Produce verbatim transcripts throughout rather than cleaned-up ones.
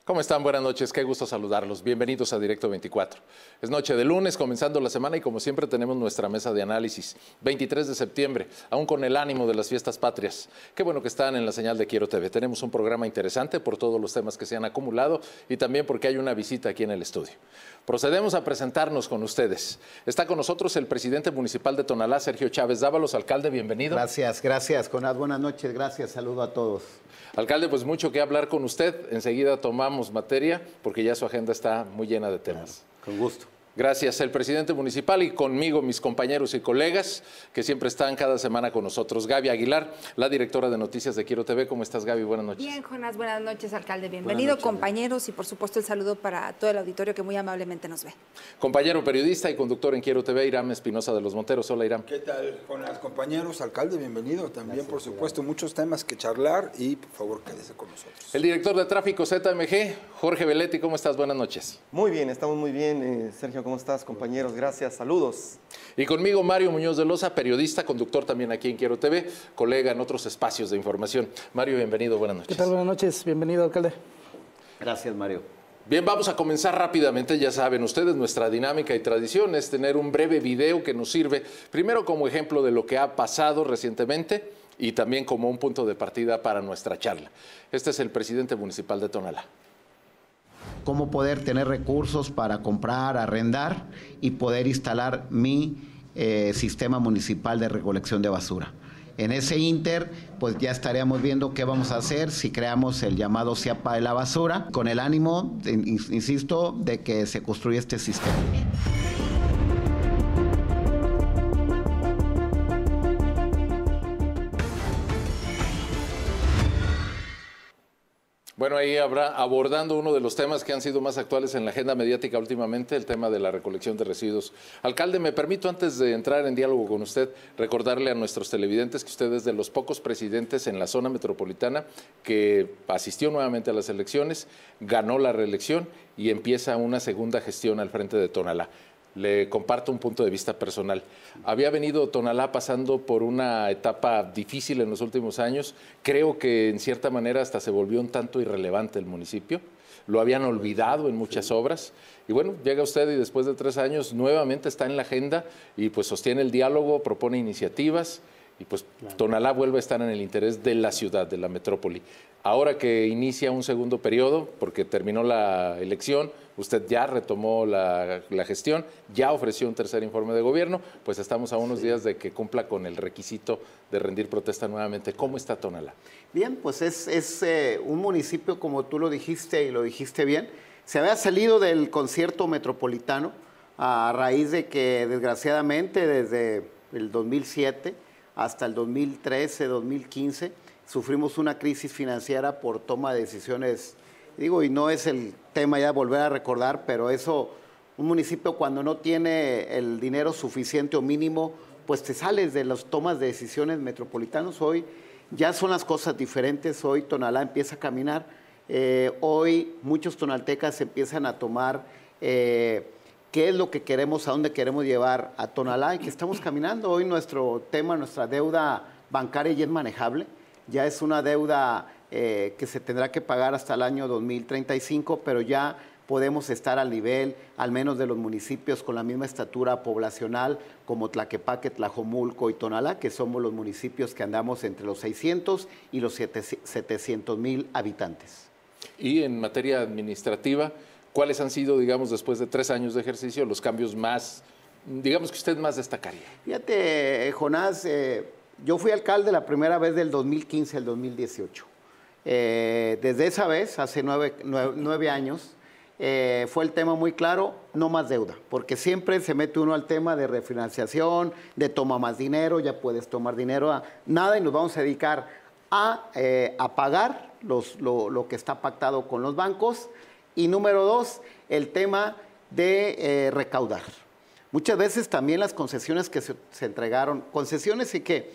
¿Cómo están? Buenas noches, qué gusto saludarlos. Bienvenidos a Directo veinticuatro. Es noche de lunes, comenzando la semana y como siempre tenemos nuestra mesa de análisis. veintitrés de septiembre, aún con el ánimo de las fiestas patrias. Qué bueno que están en la señal de Quiero T V. Tenemos un programa interesante por todos los temas que se han acumulado y también porque hay una visita aquí en el estudio. Procedemos a presentarnos con ustedes. Está con nosotros el presidente municipal de Tonalá, Sergio Chávez Dávalos. Alcalde, bienvenido. Gracias, gracias, Jonás. Buenas noches, gracias. Saludo a todos. Alcalde, pues mucho que hablar con usted. Enseguida tomamos materia porque ya su agenda está muy llena de temas. Claro, con gusto. Gracias, el presidente municipal y conmigo mis compañeros y colegas que siempre están cada semana con nosotros. Gaby Aguilar, la directora de noticias de Quiero T V. ¿Cómo estás, Gaby? Buenas noches. Bien, Jonás, buenas noches, alcalde. Bienvenido, noches, compañeros, y por supuesto el saludo para todo el auditorio que muy amablemente nos ve. Compañero periodista y conductor en Quiero T V, Iram Espinosa de los Monteros. Hola, Iram. ¿Qué tal, Jonás? Compañeros, alcalde, bienvenido. También, gracias, por supuesto, cuidado. Muchos temas que charlar y, por favor, quédese con nosotros. El director de tráfico Z M G, Jorge Veletti. ¿Cómo estás? Buenas noches. Muy bien, estamos muy bien. Eh, Sergio, ¿cómo estás, compañeros? Gracias, saludos. Y conmigo Mario Muñoz de Loza, periodista, conductor también aquí en Quiero T V, colega en otros espacios de información. Mario, bienvenido, buenas noches. ¿Qué tal? Buenas noches, bienvenido, alcalde. Gracias, Mario. Bien, vamos a comenzar rápidamente. Ya saben ustedes, nuestra dinámica y tradición es tener un breve video que nos sirve, primero como ejemplo de lo que ha pasado recientemente y también como un punto de partida para nuestra charla. Este es el presidente municipal de Tonalá. Cómo poder tener recursos para comprar, arrendar y poder instalar mi eh, sistema municipal de recolección de basura. En ese inter, pues ya estaríamos viendo qué vamos a hacer si creamos el llamado CIAPA de la basura, con el ánimo, de, insisto, de que se construya este sistema. Bueno, ahí habrá abordando uno de los temas que han sido más actuales en la agenda mediática últimamente, el tema de la recolección de residuos. Alcalde, me permito, antes de entrar en diálogo con usted, recordarle a nuestros televidentes que usted es de los pocos presidentes en la zona metropolitana que asistió nuevamente a las elecciones, ganó la reelección y empieza una segunda gestión al frente de Tonalá. Le comparto un punto de vista personal. Había venido Tonalá pasando por una etapa difícil en los últimos años. Creo que en cierta manera hasta se volvió un tanto irrelevante el municipio. Lo habían olvidado en muchas obras. Y bueno, llega usted y después de tres años nuevamente está en la agenda y pues sostiene el diálogo, propone iniciativas y pues Tonalá vuelve a estar en el interés de la ciudad, de la metrópoli. Ahora que inicia un segundo periodo, porque terminó la elección, usted ya retomó la, la gestión, ya ofreció un tercer informe de gobierno, pues estamos a unos sí. días de que cumpla con el requisito de rendir protesta nuevamente. ¿Cómo está Tonalá? Bien, pues es, es eh, un municipio, como tú lo dijiste y lo dijiste bien, se había salido del concierto metropolitano a raíz de que desgraciadamente desde el dos mil siete hasta el dos mil trece, dos mil quince, sufrimos una crisis financiera por toma de decisiones. Digo, y no es el tema ya volver a recordar, pero eso, un municipio cuando no tiene el dinero suficiente o mínimo, pues te sales de las tomas de decisiones metropolitanos. Hoy ya son las cosas diferentes, hoy Tonalá empieza a caminar, eh, hoy muchos tonaltecas empiezan a tomar eh, qué es lo que queremos, a dónde queremos llevar a Tonalá y que estamos caminando. Hoy nuestro tema, nuestra deuda bancaria ya es manejable, ya es una deuda Eh, que se tendrá que pagar hasta el año dos mil treinta y cinco, pero ya podemos estar al nivel, al menos de los municipios con la misma estatura poblacional como Tlaquepaque, Tlajomulco y Tonalá, que somos los municipios que andamos entre los seiscientos y los setecientos mil habitantes. Y en materia administrativa, ¿cuáles han sido, digamos, después de tres años de ejercicio, los cambios más, digamos, que usted más destacaría? Fíjate, Jonás, eh, yo fui alcalde la primera vez del dos mil quince al dos mil dieciocho. Eh, desde esa vez, hace nueve, nueve, nueve años, eh, fue el tema muy claro, no más deuda, porque siempre se mete uno al tema de refinanciación, de toma más dinero, ya puedes tomar dinero, a nada y nos vamos a dedicar a, eh, a pagar los, lo, lo que está pactado con los bancos. Y número dos, el tema de eh, recaudar. Muchas veces también las concesiones que se, se entregaron, concesiones y que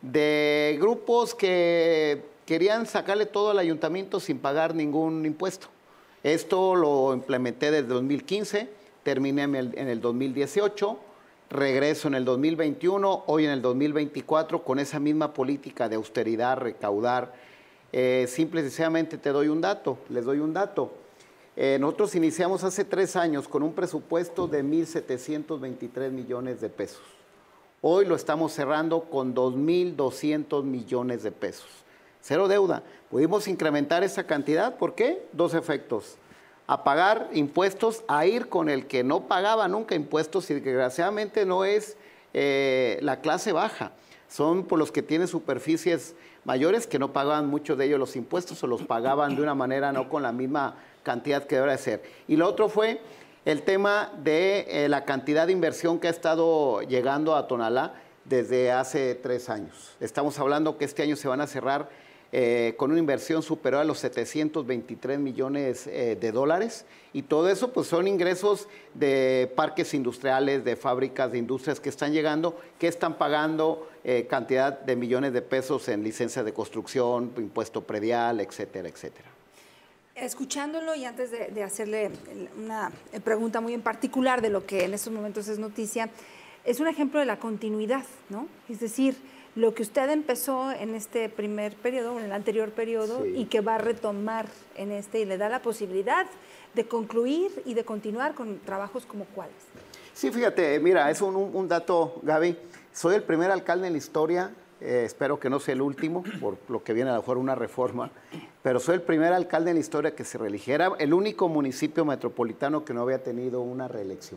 de grupos que querían sacarle todo al ayuntamiento sin pagar ningún impuesto. Esto lo implementé desde dos mil quince, terminé en el, en el dos mil dieciocho, regreso en el dos mil veintiuno, hoy en el dos mil veinticuatro con esa misma política de austeridad, recaudar. Eh, simple y sencillamente te doy un dato, les doy un dato. Eh, nosotros iniciamos hace tres años con un presupuesto de mil setecientos veintitrés millones de pesos. Hoy lo estamos cerrando con dos mil doscientos millones de pesos. Cero deuda. Pudimos incrementar esa cantidad. ¿Por qué? Dos efectos. A pagar impuestos, a ir con el que no pagaba nunca impuestos y desgraciadamente no es eh, la clase baja. Son por los que tienen superficies mayores que no pagaban muchos de ellos los impuestos o los pagaban de una manera no con la misma cantidad que debe ser. Y lo otro fue el tema de eh, la cantidad de inversión que ha estado llegando a Tonalá desde hace tres años. Estamos hablando que este año se van a cerrar eh, con una inversión superior a los setecientos veintitrés millones eh, de dólares y todo eso pues son ingresos de parques industriales, de fábricas, de industrias que están llegando, que están pagando eh, cantidad de millones de pesos en licencias de construcción, impuesto predial, etcétera, etcétera. Escuchándolo y antes de, de hacerle una pregunta muy en particular de lo que en estos momentos es noticia, es un ejemplo de la continuidad, ¿no? Es decir, lo que usted empezó en este primer periodo, en el anterior periodo, sí, y que va a retomar en este y le da la posibilidad de concluir y de continuar con trabajos como cuáles. Sí, fíjate, mira, es un, un dato, Gaby. Soy el primer alcalde en la historia. Eh, espero que no sea el último, por lo que viene a lo mejor una reforma, pero soy el primer alcalde en la historia que se reeligiera, el único municipio metropolitano que no había tenido una reelección.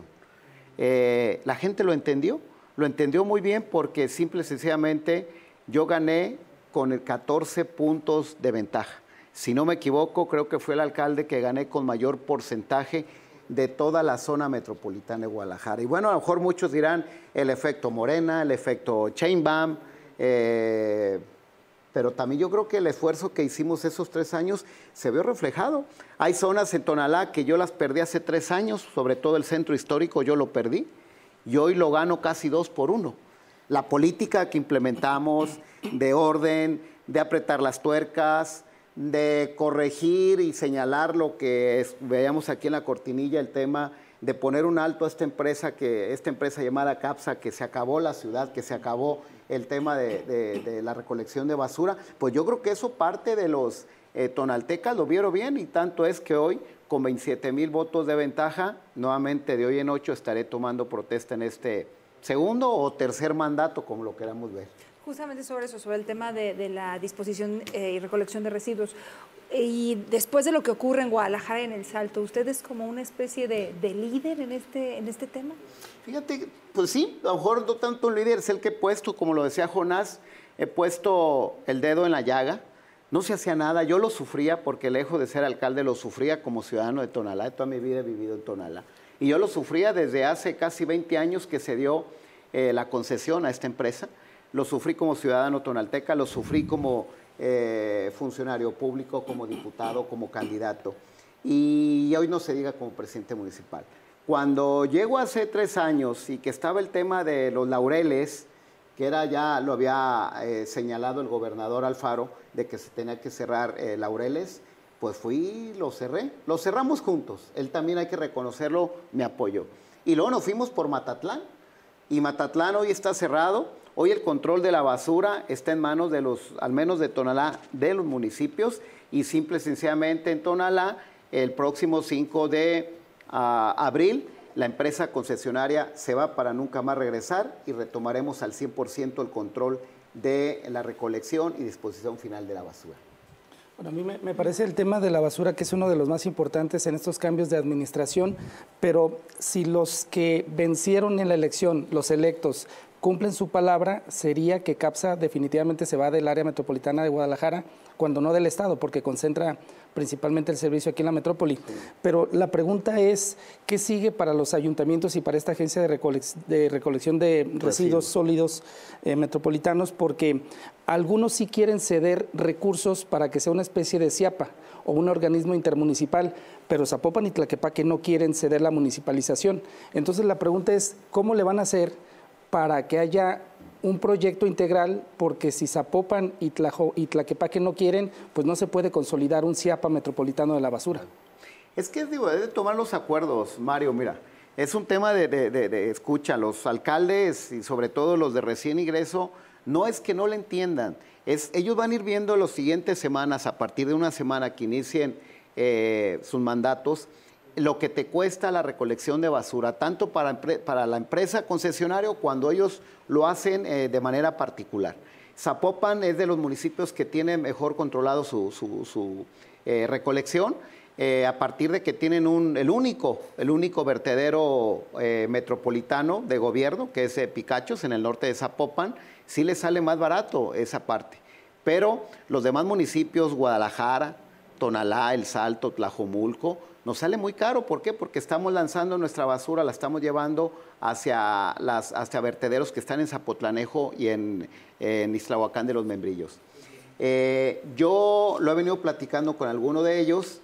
Eh, la gente lo entendió, lo entendió muy bien porque simple y sencillamente yo gané con el catorce puntos de ventaja. Si no me equivoco, creo que fue el alcalde que gané con mayor porcentaje de toda la zona metropolitana de Guadalajara. Y bueno, a lo mejor muchos dirán el efecto Morena, el efecto Sheinbaum, Eh, pero también yo creo que el esfuerzo que hicimos esos tres años se vio reflejado. Hay zonas en Tonalá que yo las perdí hace tres años, sobre todo el centro histórico yo lo perdí y hoy lo gano casi dos por uno. La política que implementamos de orden, de apretar las tuercas, de corregir y señalar lo que es, veíamos aquí en la cortinilla, el tema de poner un alto a esta empresa, que, esta empresa llamada CAPSA, que se acabó la ciudad, que se acabó el tema de, de, de la recolección de basura, pues yo creo que eso parte de los eh, tonaltecas, lo vieron bien y tanto es que hoy con veintisiete mil votos de ventaja, nuevamente de hoy en ocho estaré tomando protesta en este segundo o tercer mandato, como lo queramos ver. Justamente sobre eso, sobre el tema de, de la disposición eh, y recolección de residuos. Y después de lo que ocurre en Guadalajara, en El Salto, ¿usted es como una especie de, de líder en este, en este tema? Fíjate, pues sí, a lo mejor no tanto un líder, es el que he puesto, como lo decía Jonás, he puesto el dedo en la llaga, no se hacía nada, yo lo sufría porque lejos de ser alcalde lo sufría como ciudadano de Tonalá, toda mi vida he vivido en Tonalá, y yo lo sufría desde hace casi veinte años que se dio eh, la concesión a esta empresa, lo sufrí como ciudadano tonalteca, lo sufrí como eh, funcionario público, como diputado, como candidato, y hoy no se diga como presidente municipal. Cuando llego hace tres años y que estaba el tema de los laureles, que era ya lo había eh, señalado el gobernador Alfaro, de que se tenía que cerrar eh, laureles, pues fui y lo cerré. Lo cerramos juntos. Él también, hay que reconocerlo, me apoyó. Y luego nos fuimos por Matatlán. Y Matatlán hoy está cerrado. Hoy el control de la basura está en manos de los, al menos de Tonalá, de los municipios. Y simple y sencillamente en Tonalá, el próximo cinco de abril, la empresa concesionaria se va para nunca más regresar y retomaremos al cien por ciento el control de la recolección y disposición final de la basura. Bueno, a mí me, me parece el tema de la basura que es uno de los más importantes en estos cambios de administración, pero si los que vencieron en la elección, los electos, cumplen su palabra, sería que CAPSA definitivamente se va del área metropolitana de Guadalajara, cuando no del Estado, porque concentra principalmente el servicio aquí en la metrópoli. Sí. Pero la pregunta es, ¿qué sigue para los ayuntamientos y para esta agencia de, recole de recolección de residuos, residuos sólidos eh, metropolitanos? Porque algunos sí quieren ceder recursos para que sea una especie de CIAPA o un organismo intermunicipal, pero Zapopan y Tlaquepaque no quieren ceder la municipalización. Entonces la pregunta es, ¿cómo le van a hacer para que haya un proyecto integral? Porque si Zapopan y, Tlajo, y Tlaquepaque no quieren, pues no se puede consolidar un CIAPA metropolitano de la basura. Es que digo, es de tomar los acuerdos, Mario, mira, es un tema de, de, de, de escucha, los alcaldes y sobre todo los de recién ingreso, no es que no le entiendan, es, ellos van a ir viendo las siguientes semanas, a partir de una semana que inicien eh, sus mandatos, lo que te cuesta la recolección de basura, tanto para, para la empresa concesionario cuando ellos lo hacen eh, de manera particular. Zapopan es de los municipios que tiene mejor controlado su, su, su eh, recolección, eh, a partir de que tienen un, el, único, el único vertedero eh, metropolitano de gobierno, que es eh, Picachos, en el norte de Zapopan. Sí les sale más barato esa parte, pero los demás municipios, Guadalajara, Tonalá, El Salto, Tlajomulco, nos sale muy caro. ¿Por qué? Porque estamos lanzando nuestra basura, la estamos llevando hacia, las, hacia vertederos que están en Zapotlanejo y en, en Ixtlahuacán de los Membrillos. Eh, yo lo he venido platicando con alguno de ellos.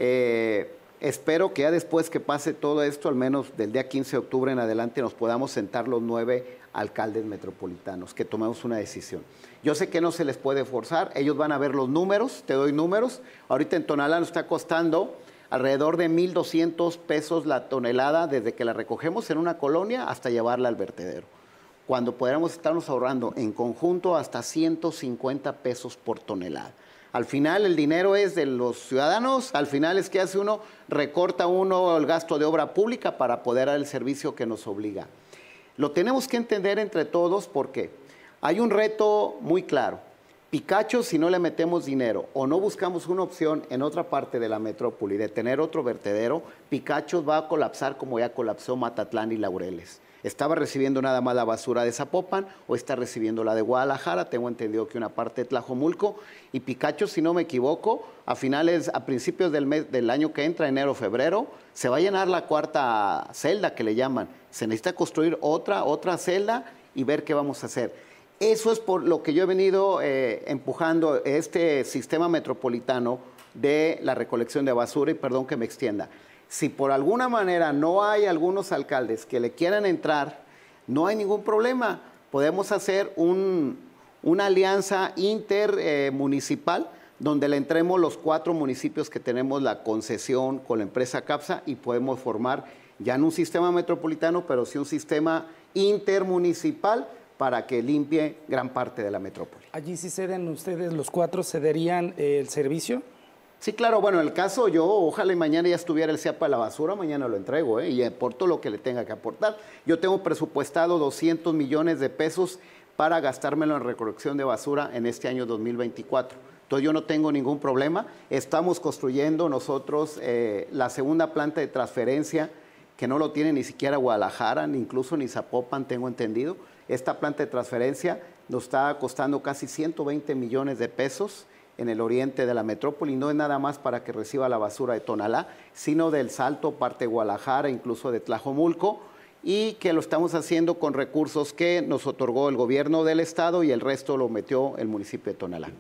Eh, espero que ya después que pase todo esto, al menos del día quince de octubre en adelante, nos podamos sentar los nueve alcaldes metropolitanos, que tomemos una decisión. Yo sé que no se les puede forzar, ellos van a ver los números, te doy números. Ahorita en Tonalá nos está costando alrededor de mil doscientos pesos la tonelada desde que la recogemos en una colonia hasta llevarla al vertedero, cuando podríamos estarnos ahorrando en conjunto hasta ciento cincuenta pesos por tonelada. Al final el dinero es de los ciudadanos, al final es que hace uno, recorta uno el gasto de obra pública para poder dar el servicio que nos obliga. Lo tenemos que entender entre todos porque hay un reto muy claro. Picachos, si no le metemos dinero o no buscamos una opción en otra parte de la metrópoli de tener otro vertedero, Picachos va a colapsar como ya colapsó Matatlán y Laureles. ¿Estaba recibiendo nada más la basura de Zapopan o está recibiendo la de Guadalajara? Tengo entendido que una parte de Tlajomulco. Y Picachos, si no me equivoco, a finales, a principios del mes, del año que entra, enero, febrero, se va a llenar la cuarta celda que le llaman. Se necesita construir otra, otra celda y ver qué vamos a hacer. Eso es por lo que yo he venido eh, empujando este sistema metropolitano de la recolección de basura, y perdón que me extienda. Si por alguna manera no hay algunos alcaldes que le quieran entrar, no hay ningún problema. Podemos hacer un, una alianza intermunicipal eh, donde le entremos los cuatro municipios que tenemos la concesión con la empresa CAPSA y podemos formar ya no un sistema metropolitano, pero sí un sistema intermunicipal para que limpie gran parte de la metrópoli. ¿Allí sí ceden ustedes, los cuatro, cederían eh, el servicio? Sí, claro. Bueno, en el caso yo, ojalá y mañana ya estuviera el CIAPA de la basura, mañana lo entrego, ¿eh? Y aporto lo que le tenga que aportar. Yo tengo presupuestado doscientos millones de pesos para gastármelo en recolección de basura en este año dos mil veinticuatro. Entonces yo no tengo ningún problema. Estamos construyendo nosotros eh, la segunda planta de transferencia, que no lo tiene ni siquiera Guadalajara, ni incluso ni Zapopan, tengo entendido. Esta planta de transferencia nos está costando casi ciento veinte millones de pesos en el oriente de la metrópoli. No es nada más para que reciba la basura de Tonalá, sino del Salto, parte de Guadalajara, incluso de Tlajomulco, y que lo estamos haciendo con recursos que nos otorgó el gobierno del estado y el resto lo metió el municipio de Tonalá.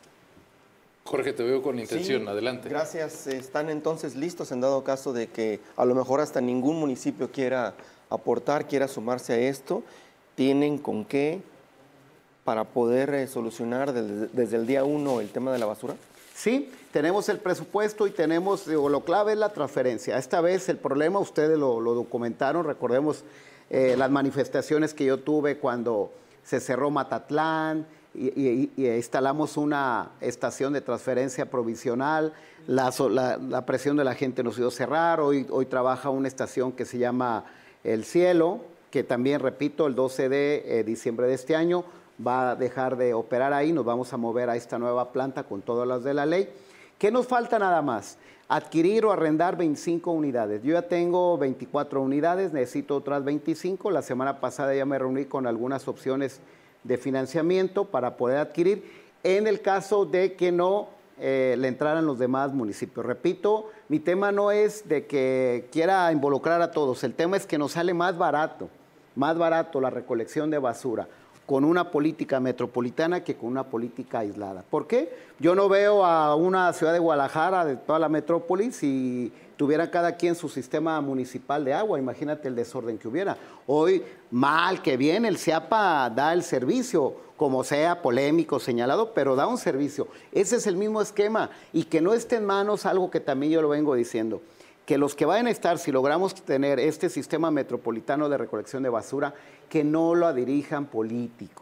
Jorge, te veo con intención, Sí, adelante. Gracias. Están entonces listos en dado caso de que a lo mejor hasta ningún municipio quiera aportar, quiera sumarse a esto. ¿Tienen con qué para poder eh, solucionar desde, desde el día uno el tema de la basura? Sí, tenemos el presupuesto y tenemos, digo, lo clave es la transferencia. Esta vez el problema, ustedes lo, lo documentaron, recordemos eh, las manifestaciones que yo tuve cuando se cerró Matatlán y, y, y instalamos una estación de transferencia provisional, la, la, la presión de la gente nos hizo cerrar, hoy, hoy trabaja una estación que se llama El Cielo, que también, repito, el doce de eh, diciembre de este año va a dejar de operar ahí, nos vamos a mover a esta nueva planta con todas las de la ley. ¿Qué nos falta nada más? Adquirir o arrendar veinticinco unidades. Yo ya tengo veinticuatro unidades, necesito otras veinticinco. La semana pasada ya me reuní con algunas opciones de financiamiento para poder adquirir, en el caso de que no eh, le entraran los demás municipios. Repito, mi tema no es de que quiera involucrar a todos, el tema es que nos sale más barato, más barato la recolección de basura con una política metropolitana que con una política aislada. ¿Por qué? Yo no veo a una ciudad de Guadalajara, de toda la metrópoli, si tuviera cada quien su sistema municipal de agua. Imagínate el desorden que hubiera. Hoy, mal que bien, el CIAPA da el servicio, como sea polémico, señalado, pero da un servicio. Ese es el mismo esquema, y que no esté en manos, algo que también yo lo vengo diciendo, que los que vayan a estar, si logramos tener este sistema metropolitano de recolección de basura, que no lo dirijan políticos,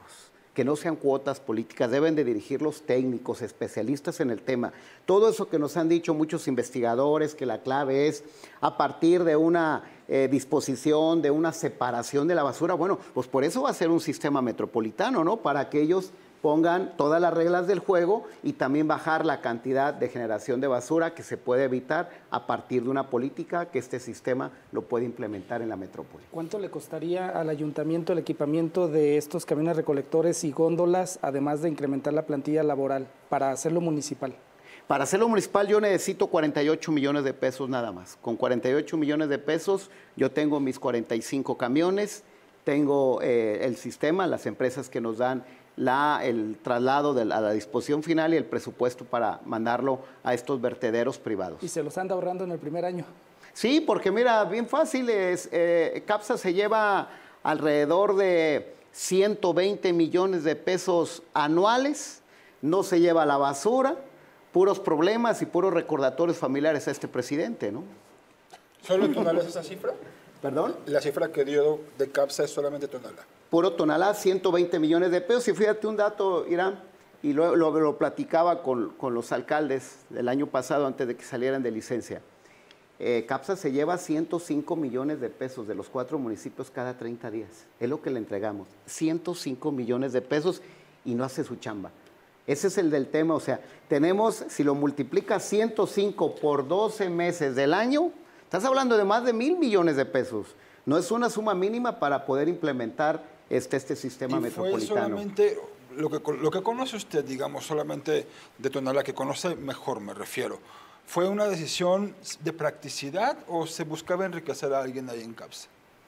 que no sean cuotas políticas, deben de dirigir los técnicos, especialistas en el tema. Todo eso que nos han dicho muchos investigadores, que la clave es a partir de una eh, disposición, de una separación de la basura, bueno, pues por eso va a ser un sistema metropolitano, ¿no? Para que ellos pongan todas las reglas del juego y también bajar la cantidad de generación de basura que se puede evitar a partir de una política que este sistema lo puede implementar en la metrópoli. ¿Cuánto le costaría al ayuntamiento el equipamiento de estos camiones recolectores y góndolas, además de incrementar la plantilla laboral, para hacerlo municipal? Para hacerlo municipal yo necesito cuarenta y ocho millones de pesos nada más. Con cuarenta y ocho millones de pesos yo tengo mis cuarenta y cinco camiones, tengo eh, el sistema, las empresas que nos dan La, el traslado de la, a la disposición final y el presupuesto para mandarlo a estos vertederos privados. ¿Y se los anda ahorrando en el primer año? Sí, porque mira, bien fácil es, eh, CAPSA se lleva alrededor de ciento veinte millones de pesos anuales, no se lleva la basura, puros problemas y puros recordatorios familiares a este presidente, ¿no? ¿Solo Tonalá es esa cifra? ¿Perdón? La cifra que dio de CAPSA es solamente Tonalá. Puro Tonalá, ciento veinte millones de pesos. Y fíjate un dato, Irán, y lo, lo, lo platicaba con, con los alcaldes del año pasado antes de que salieran de licencia. Eh, CAPSA se lleva ciento cinco millones de pesos de los cuatro municipios cada treinta días. Es lo que le entregamos, ciento cinco millones de pesos y no hace su chamba. Ese es el del tema, o sea, tenemos, si lo multiplicas ciento cinco por doce meses del año, estás hablando de más de mil millones de pesos. No es una suma mínima para poder implementar este, este sistema y metropolitano. Fue solamente, lo que, lo que conoce usted, digamos, solamente de Tonalá, que conoce mejor, me refiero, ¿fue una decisión de practicidad o se buscaba enriquecer a alguien ahí en CAPSA?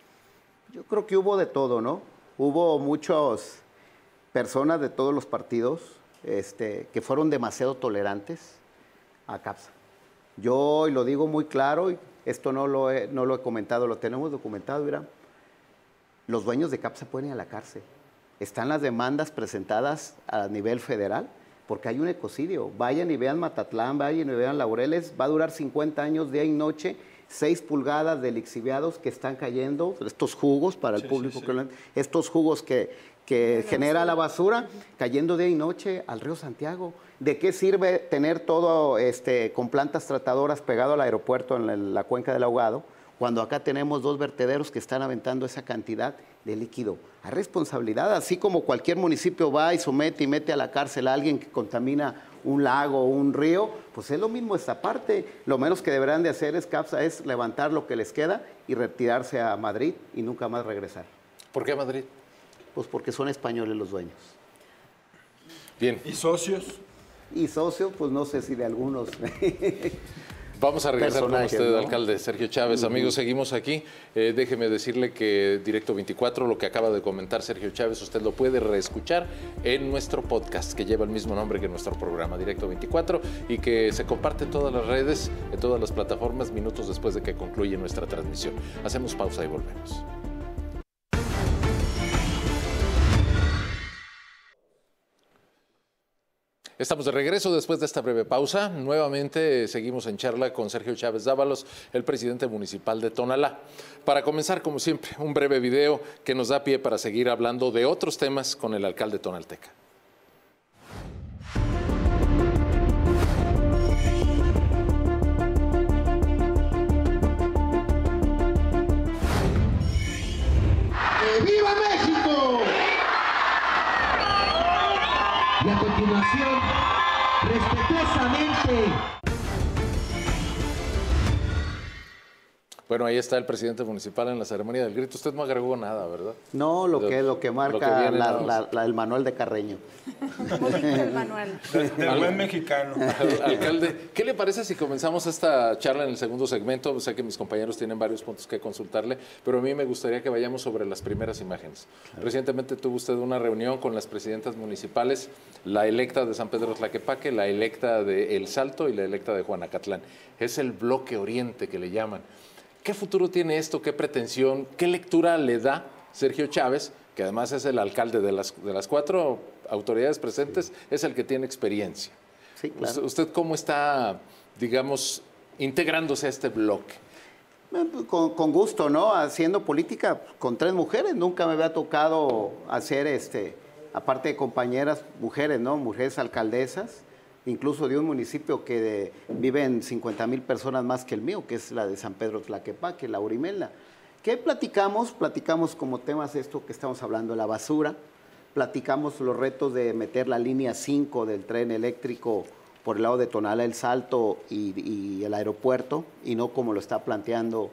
Yo creo que hubo de todo, ¿no? Hubo muchas personas de todos los partidos este, que fueron demasiado tolerantes a CAPSA. Yo, y lo digo muy claro, y esto no lo he, no lo he comentado, lo tenemos documentado, Irán. Los dueños de CAPSA pueden ir a la cárcel. Están las demandas presentadas a nivel federal porque hay un ecocidio. Vayan y vean Matatlán, vayan y vean Laureles. Va a durar cincuenta años día y noche, seis pulgadas de lixiviados que están cayendo, estos jugos para el sí, público, sí, que sí. lo, estos jugos que, que genera la basura, cayendo día y noche al río Santiago. ¿De qué sirve tener todo este, con plantas tratadoras pegado al aeropuerto en la, la cuenca del Ahogado, cuando acá tenemos dos vertederos que están aventando esa cantidad de líquido? Hay responsabilidad, así como cualquier municipio va y somete y mete a la cárcel a alguien que contamina un lago o un río, pues es lo mismo esta parte. Lo menos que deberán de hacer es CAPSA es levantar lo que les queda y retirarse a Madrid y nunca más regresar. ¿Por qué Madrid? Pues porque son españoles los dueños. Bien. ¿Y socios? Y socios, pues no sé si de algunos. Vamos a regresar con Personajes, usted, ¿no? alcalde Sergio Chávez. Amigos, seguimos aquí. Eh, déjeme decirle que Directo veinticuatro, lo que acaba de comentar Sergio Chávez, usted lo puede reescuchar en nuestro podcast, que lleva el mismo nombre que nuestro programa, Directo veinticuatro, y que se comparte en todas las redes, en todas las plataformas, minutos después de que concluye nuestra transmisión. Hacemos pausa y volvemos. Estamos de regreso después de esta breve pausa. Nuevamente seguimos en charla con Sergio Chávez Dávalos, el presidente municipal de Tonalá. Para comenzar, como siempre, un breve video que nos da pie para seguir hablando de otros temas con el alcalde tonalteca. ¡Viva México! Y a continuación, respetuosamente. Bueno, ahí está el presidente municipal en la ceremonia del grito. Usted no agregó nada, ¿verdad? No, lo que, lo que marca lo que viene, la, no. la, la, el manual de Carreño. El manual. De, de buen mexicano. Al- Alcalde, ¿qué le parece si comenzamos esta charla en el segundo segmento? Sé que mis compañeros tienen varios puntos que consultarle, pero a mí me gustaría que vayamos sobre las primeras imágenes. Recientemente tuvo usted una reunión con las presidentas municipales, la electa de San Pedro Tlaquepaque, la electa de El Salto y la electa de Juanacatlán. Es el bloque oriente que le llaman. ¿Qué futuro tiene esto? ¿Qué pretensión? ¿Qué lectura le da Sergio Chávez, que además es el alcalde de las, de las cuatro autoridades presentes, es el que tiene experiencia? Sí, claro. ¿Usted, usted cómo está, digamos, integrándose a este bloque? Con, con gusto, ¿no? Haciendo política con tres mujeres. Nunca me había tocado hacer este aparte de compañeras, mujeres, ¿no? Mujeres alcaldesas, incluso de un municipio que de, viven cincuenta mil personas más que el mío, que es la de San Pedro Tlaquepaque, la Urimelda. ¿Qué platicamos? Platicamos como temas esto que estamos hablando, la basura, platicamos los retos de meter la línea cinco del tren eléctrico por el lado de Tonalá, El Salto y, y el aeropuerto, y no como lo está planteando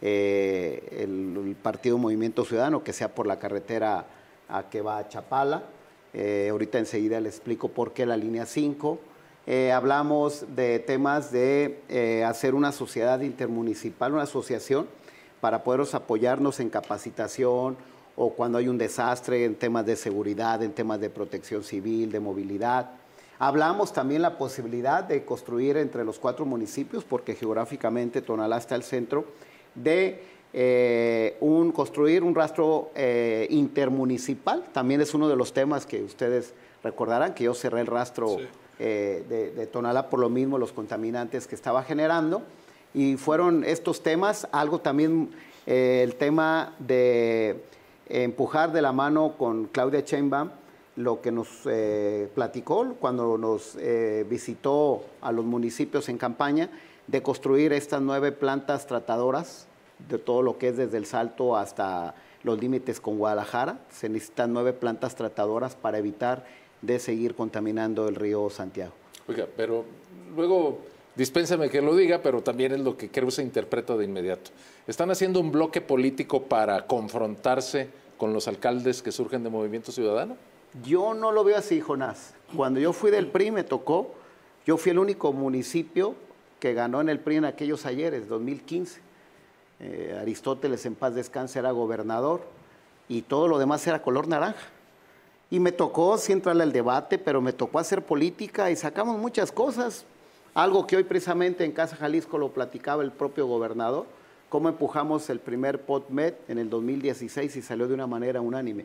eh, el, el Partido Movimiento Ciudadano, que sea por la carretera a que va a Chapala. Eh, ahorita enseguida les explico por qué la línea cinco. Eh, hablamos de temas de eh, hacer una sociedad intermunicipal, una asociación, para poderos apoyarnos en capacitación o cuando hay un desastre, en temas de seguridad, en temas de protección civil, de movilidad. Hablamos también la posibilidad de construir entre los cuatro municipios, porque geográficamente Tonalá está al centro, de eh, un, construir un rastro eh, intermunicipal. También es uno de los temas que ustedes recordarán, que yo cerré el rastro sí. eh, de, de Tonalá por lo mismo, los contaminantes que estaba generando. Y fueron estos temas, algo también, eh, el tema de eh, empujar de la mano con Claudia Sheinbaum, lo que nos eh, platicó cuando nos eh, visitó a los municipios en campaña, de construir estas nueve plantas tratadoras, de todo lo que es desde El Salto hasta los límites con Guadalajara. Se necesitan nueve plantas tratadoras para evitar de seguir contaminando el río Santiago. Oiga, pero luego, dispénsame que lo diga, pero también es lo que creo se interpreta de inmediato. ¿Están haciendo un bloque político para confrontarse con los alcaldes que surgen de Movimiento Ciudadano? Yo no lo veo así, Jonás. Cuando yo fui del P R I me tocó, yo fui el único municipio que ganó en el P R I en aquellos ayeres, dos mil quince. Eh, Aristóteles, en paz descanse, era gobernador y todo lo demás era color naranja. Y me tocó sí entrarle al debate, pero me tocó hacer política y sacamos muchas cosas. Algo que hoy precisamente en Casa Jalisco lo platicaba el propio gobernador, cómo empujamos el primer P O T M E D en el dos mil dieciséis y salió de una manera unánime.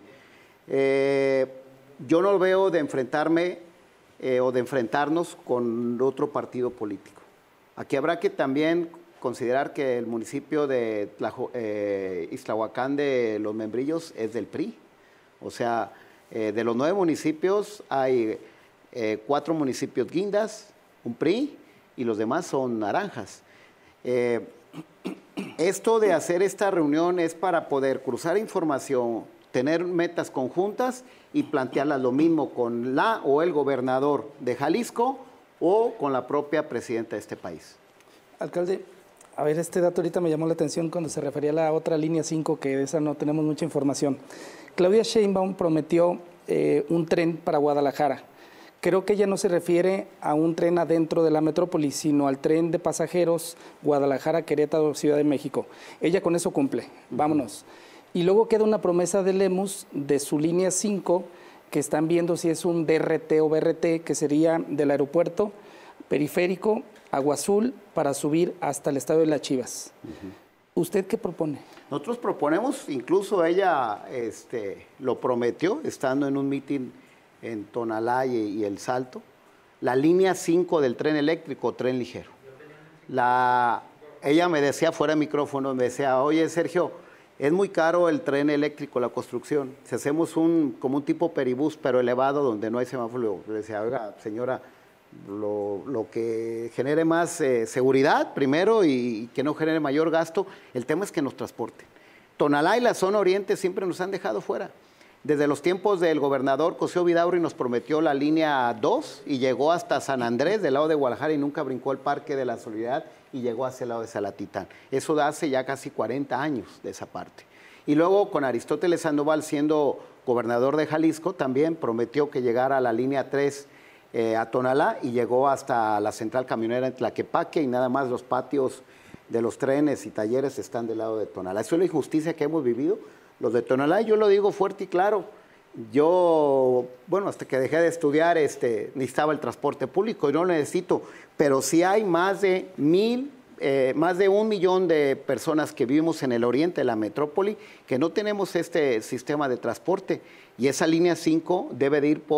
Eh, yo no veo de enfrentarme eh, o de enfrentarnos con otro partido político. Aquí habrá que también considerar que el municipio de Tlajo, eh, Ixtlahuacán de Los Membrillos es del P R I. O sea, eh, de los nueve municipios hay eh, cuatro municipios guindas, un P R I y los demás son naranjas. Eh, esto de hacer esta reunión es para poder cruzar información, tener metas conjuntas y plantearlas lo mismo con la o el gobernador de Jalisco o con la propia presidenta de este país. Alcalde, a ver, este dato ahorita me llamó la atención cuando se refería a la otra línea cinco, que de esa no tenemos mucha información. Claudia Sheinbaum prometió eh, un tren para Guadalajara. Creo que ella no se refiere a un tren adentro de la metrópoli, sino al tren de pasajeros Guadalajara, Querétaro, Ciudad de México. Ella con eso cumple, vámonos. Y luego queda una promesa de Lemus de su línea cinco, que están viendo si es un D R T o B R T, que sería del aeropuerto, periférico, Agua Azul, para subir hasta el estadio de las Chivas. Uh-huh. ¿Usted qué propone? Nosotros proponemos, incluso ella este, lo prometió, estando en un mitin en Tonalá y, y El Salto, la línea cinco del tren eléctrico, tren ligero. La, ella me decía fuera de micrófono, me decía, oye Sergio, es muy caro el tren eléctrico, la construcción. Si hacemos un, como un tipo peribús, pero elevado, donde no hay semáforo, le decía, oiga, señora, lo, lo que genere más eh, seguridad primero y, y que no genere mayor gasto, el tema es que nos transporten. Tonalá y la zona oriente siempre nos han dejado fuera. Desde los tiempos del gobernador Cosío Vidaurri nos prometió la línea dos y llegó hasta San Andrés, del lado de Guadalajara, y nunca brincó el Parque de la Solidaridad y llegó hacia el lado de Salatitán. Eso hace ya casi cuarenta años de esa parte. Y luego con Aristóteles Sandoval siendo gobernador de Jalisco, también prometió que llegara a la línea tres eh, a Tonalá y llegó hasta la central camionera en Tlaquepaque y nada más los patios de los trenes y talleres están del lado de Tonalá. Eso es la injusticia que hemos vivido. Los de Tonalá, yo lo digo fuerte y claro, yo, bueno, hasta que dejé de estudiar, este, necesitaba el transporte público y no lo necesito, pero sí hay más de mil, eh, más de un millón de personas que vivimos en el oriente de la metrópoli que no tenemos este sistema de transporte y esa línea cinco debe de ir por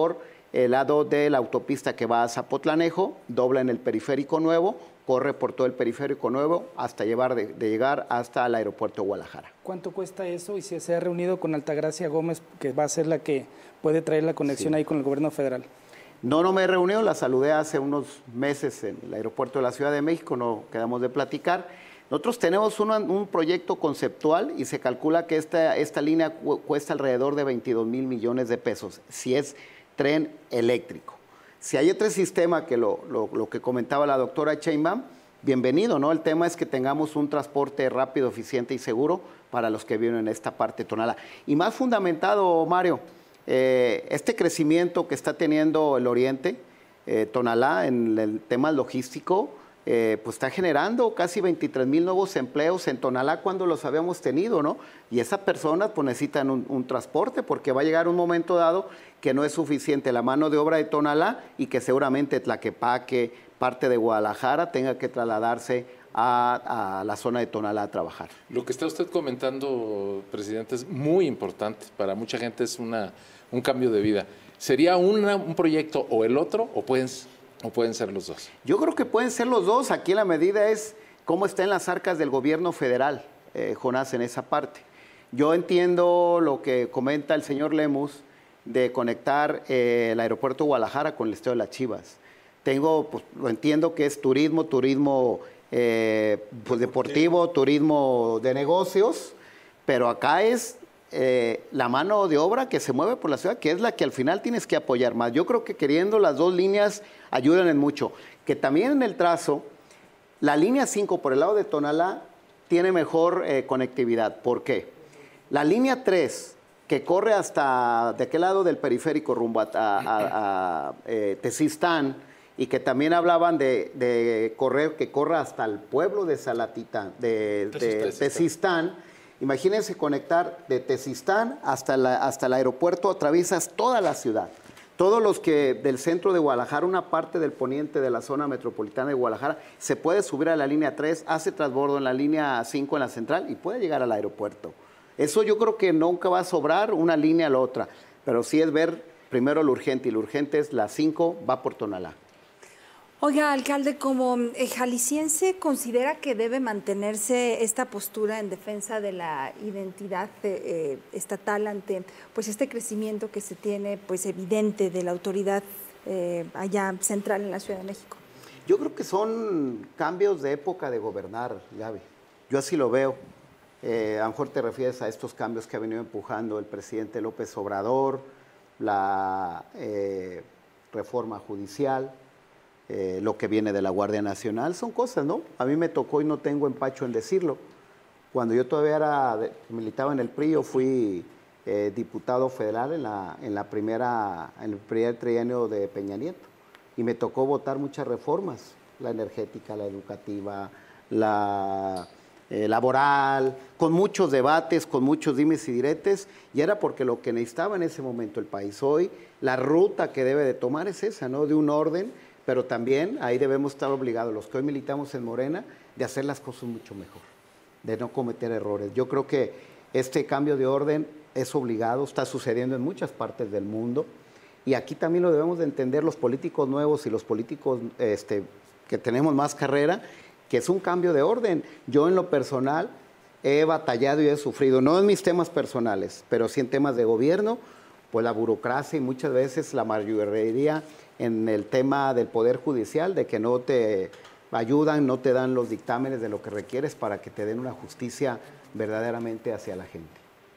el lado de la autopista que va a Zapotlanejo, dobla en el Periférico Nuevo, corre por todo el Periférico Nuevo hasta llevar de, de llegar hasta el aeropuerto de Guadalajara. ¿Cuánto cuesta eso? Y si se ha reunido con Altagracia Gómez, que va a ser la que puede traer la conexión sí. ahí con el gobierno federal. No, no me he reunido, la saludé hace unos meses en el aeropuerto de la Ciudad de México, no quedamos de platicar. Nosotros tenemos una, un proyecto conceptual y se calcula que esta, esta línea cu cuesta alrededor de veintidós mil millones de pesos, si es tren eléctrico. Si hay otro sistema que lo, lo, lo que comentaba la doctora Sheinbaum, bienvenido, ¿no? El tema es que tengamos un transporte rápido, eficiente y seguro para los que viven en esta parte de Tonalá. Y más fundamentado, Mario, eh, este crecimiento que está teniendo el Oriente, eh, Tonalá, en el tema logístico, eh, pues está generando casi veintitrés mil nuevos empleos en Tonalá cuando los habíamos tenido, ¿no? Y esas personas pues necesitan un, un transporte porque va a llegar un momento dado que no es suficiente la mano de obra de Tonalá y que seguramente Tlaquepaque, parte de Guadalajara, tenga que trasladarse a, a la zona de Tonalá a trabajar. Lo que está usted comentando, presidente, es muy importante. Para mucha gente es una, un cambio de vida. ¿Sería una, un proyecto o el otro o pueden, o pueden ser los dos? Yo creo que pueden ser los dos. Aquí la medida es cómo está en las arcas del gobierno federal, eh, Jonás, en esa parte. Yo entiendo lo que comenta el señor Lemus de conectar eh, el aeropuerto de Guadalajara con el Estadio de las Chivas. Tengo, pues, lo entiendo que es turismo, turismo eh, pues, deportivo, turismo de negocios, pero acá es eh, la mano de obra que se mueve por la ciudad, que es la que al final tienes que apoyar más. Yo creo que queriendo las dos líneas ayudan en mucho. Que también en el trazo, la línea cinco por el lado de Tonalá tiene mejor eh, conectividad. ¿Por qué? La línea tres, que corre hasta de aquel lado del periférico rumbo a, a, a, a eh, Tezistán, y que también hablaban de, de correr, que corra hasta el pueblo de Salatitán, de, de Tezistán. Imagínense conectar de Tezistán hasta, la, hasta el aeropuerto, atraviesas toda la ciudad. Todos los que del centro de Guadalajara, una parte del poniente de la zona metropolitana de Guadalajara, se puede subir a la línea tres, hace transbordo en la línea cinco en la central y puede llegar al aeropuerto. Eso yo creo que nunca va a sobrar una línea a la otra, pero sí es ver primero lo urgente, y lo urgente es la cinco, va por Tonalá. Oiga, alcalde, como eh, jalisciense, ¿considera que debe mantenerse esta postura en defensa de la identidad eh, estatal ante pues este crecimiento que se tiene pues evidente de la autoridad eh, allá central en la Ciudad de México? Yo creo que son cambios de época de gobernar, Gaby. Yo así lo veo. Eh, a lo mejor te refieres a estos cambios que ha venido empujando el presidente López Obrador, la eh, reforma judicial, Eh, lo que viene de la Guardia Nacional, son cosas, ¿no? A mí me tocó y no tengo empacho en decirlo. Cuando yo todavía era, de, militaba en el P R I, yo fui eh, diputado federal en, la, en, la primera, en el primer trienio de Peña Nieto y me tocó votar muchas reformas, la energética, la educativa, la eh, laboral, con muchos debates, con muchos dimes y diretes, y era porque lo que necesitaba en ese momento el país. Hoy, la ruta que debe de tomar es esa, ¿no? De un orden, pero también ahí debemos estar obligados, los que hoy militamos en Morena, de hacer las cosas mucho mejor, de no cometer errores. Yo creo que este cambio de orden es obligado, está sucediendo en muchas partes del mundo, y aquí también lo debemos de entender los políticos nuevos y los políticos este, que tenemos más carrera, que es un cambio de orden. Yo en lo personal he batallado y he sufrido, no en mis temas personales, pero sí en temas de gobierno, pues la burocracia y muchas veces la mayoría en el tema del Poder Judicial, de que no te ayudan, no te dan los dictámenes de lo que requieres para que te den una justicia verdaderamente hacia la gente.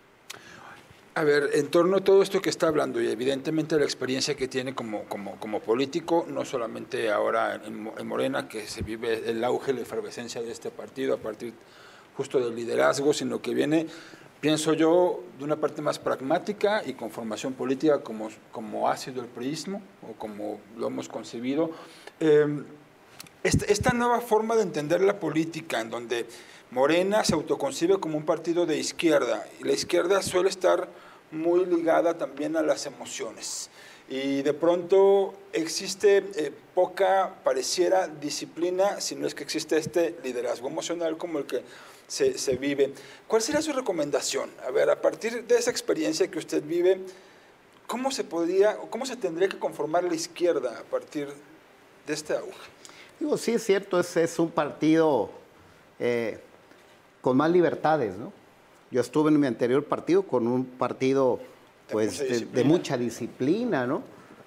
A ver, en torno a todo esto que está hablando y evidentemente la experiencia que tiene como, como, como político, no solamente ahora en, en Morena, que se vive el auge, la efervescencia de este partido a partir justo del liderazgo, sino que viene, pienso yo, de una parte más pragmática y con formación política como, como ha sido el priismo o como lo hemos concebido. Eh, esta, esta nueva forma de entender la política en donde Morena se autoconcibe como un partido de izquierda y la izquierda suele estar muy ligada también a las emociones. Y de pronto existe eh, poca, pareciera, disciplina, si no es que existe este liderazgo emocional como el que se, se vive. ¿Cuál sería su recomendación? A ver, a partir de esa experiencia que usted vive, ¿cómo se podría, cómo se tendría que conformar la izquierda a partir de este auge? Digo, sí es cierto, es, es un partido eh, con más libertades, ¿no? Yo estuve en mi anterior partido con un partido pues de mucha de, disciplina, de mucha disciplina, ¿no?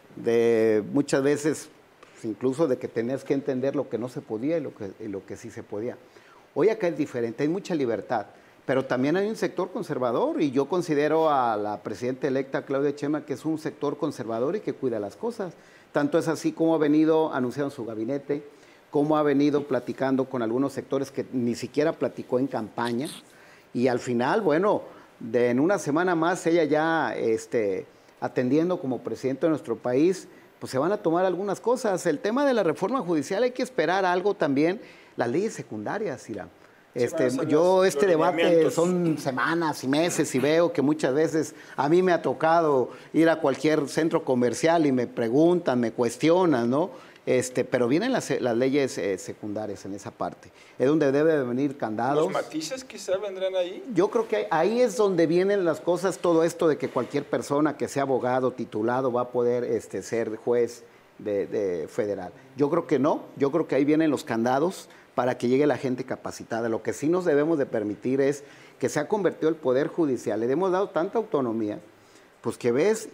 De muchas veces, incluso de que tenías que entender lo que no se podía y lo que, y lo que sí se podía. Hoy acá es diferente, hay mucha libertad, pero también hay un sector conservador y yo considero a la presidenta electa Claudia Sheinbaum que es un sector conservador y que cuida las cosas. Tanto es así como ha venido anunciando en su gabinete, como ha venido platicando con algunos sectores que ni siquiera platicó en campaña. Y al final, bueno, de, en una semana más ella ya este, atendiendo como presidente de nuestro país, pues se van a tomar algunas cosas. El tema de la reforma judicial hay que esperar algo también, las leyes secundarias, Irán. Este, sí, yo los, este los debate son semanas y meses y veo que muchas veces a mí me ha tocado ir a cualquier centro comercial y me preguntan, me cuestionan, ¿no? Este, pero vienen las, las leyes eh, secundarias en esa parte. Es donde debe de venir candados. ¿Los matices quizá vendrán ahí? Yo creo que ahí es donde vienen las cosas, todo esto de que cualquier persona que sea abogado, titulado, va a poder este, ser juez de, de federal. Yo creo que no, yo creo que ahí vienen los candados para que llegue la gente capacitada. Lo que sí nos debemos de permitir es que se ha convertido el Poder Judicial. Le hemos dado tanta autonomía, pues que ves,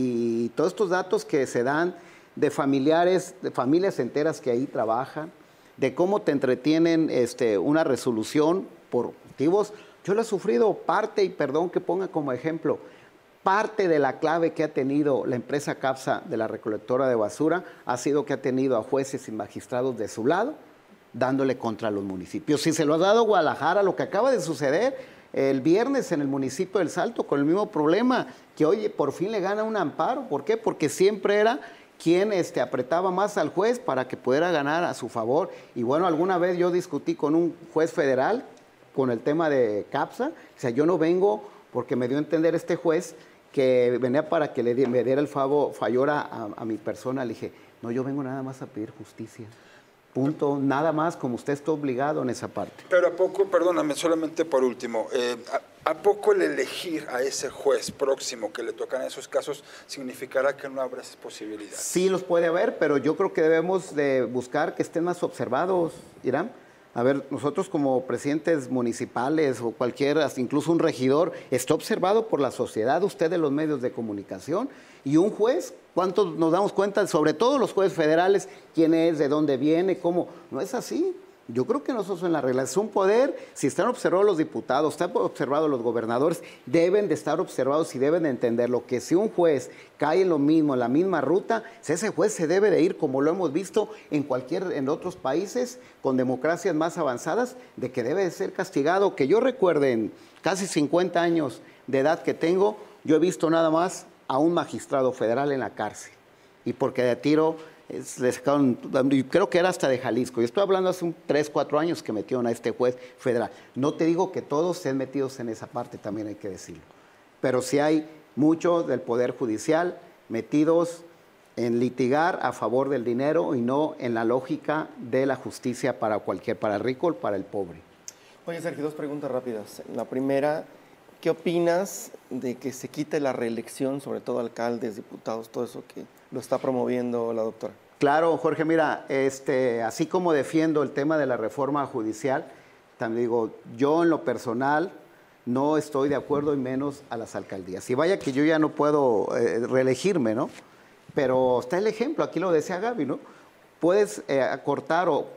y todos estos datos que se dan de familiares, de familias enteras que ahí trabajan, de cómo te entretienen este, una resolución por motivos. Yo lo he sufrido parte, y perdón que ponga como ejemplo, parte de la clave que ha tenido la empresa CAPSA de la recolectora de basura ha sido que ha tenido a jueces y magistrados de su lado, dándole contra los municipios. Si se lo ha dado Guadalajara, lo que acaba de suceder el viernes en el municipio del Salto con el mismo problema, que oye, por fin le gana un amparo. ¿Por qué? Porque siempre era quien este, apretaba más al juez para que pudiera ganar a su favor. Y bueno, alguna vez yo discutí con un juez federal con el tema de CAPSA. O sea, yo no vengo, porque me dio a entender este juez, que venía para que le di, me diera el favor, favor a, a, a mi persona. Le dije, no, yo vengo nada más a pedir justicia. Punto, nada más, como usted está obligado en esa parte. Pero a poco, perdóname, solamente por último, eh, a, ¿a poco el elegir a ese juez próximo que le tocan esos casos significará que no habrá esas posibilidades? Sí los puede haber, pero yo creo que debemos de buscar que estén más observados, Irán. A ver, nosotros como presidentes municipales o cualquier, hasta incluso un regidor, está observado por la sociedad, usted de los medios de comunicación, y un juez, ¿cuántos nos damos cuenta? Sobre todo los jueces federales, quién es, de dónde viene, cómo. No es así. Yo creo que nosotros en la regla es un poder, si están observados los diputados, están observados los gobernadores, deben de estar observados y deben de entender lo que si un juez cae en lo mismo, en la misma ruta, ese juez se debe de ir, como lo hemos visto en cualquier, en otros países con democracias más avanzadas, de que debe de ser castigado. Que yo recuerde, en casi cincuenta años de edad que tengo, yo he visto nada más a un magistrado federal en la cárcel, y porque de tiro es, le sacaron, creo que era hasta de Jalisco, y estoy hablando hace un tres, cuatro años que metieron a este juez federal. No te digo que todos estén metidos en esa parte, también hay que decirlo, pero sí hay muchos del Poder Judicial metidos en litigar a favor del dinero y no en la lógica de la justicia para cualquier, para el rico o para el pobre. Oye, Sergio, dos preguntas rápidas. La primera, ¿qué opinas de que se quite la reelección, sobre todo alcaldes, diputados, todo eso que lo está promoviendo la doctora? Claro, Jorge, mira, este, así como defiendo el tema de la reforma judicial, también digo, yo en lo personal no estoy de acuerdo y menos a las alcaldías. Y vaya que yo ya no puedo eh, reelegirme, ¿no? Pero está el ejemplo, aquí lo decía Gaby, ¿no? Puedes eh, acortar o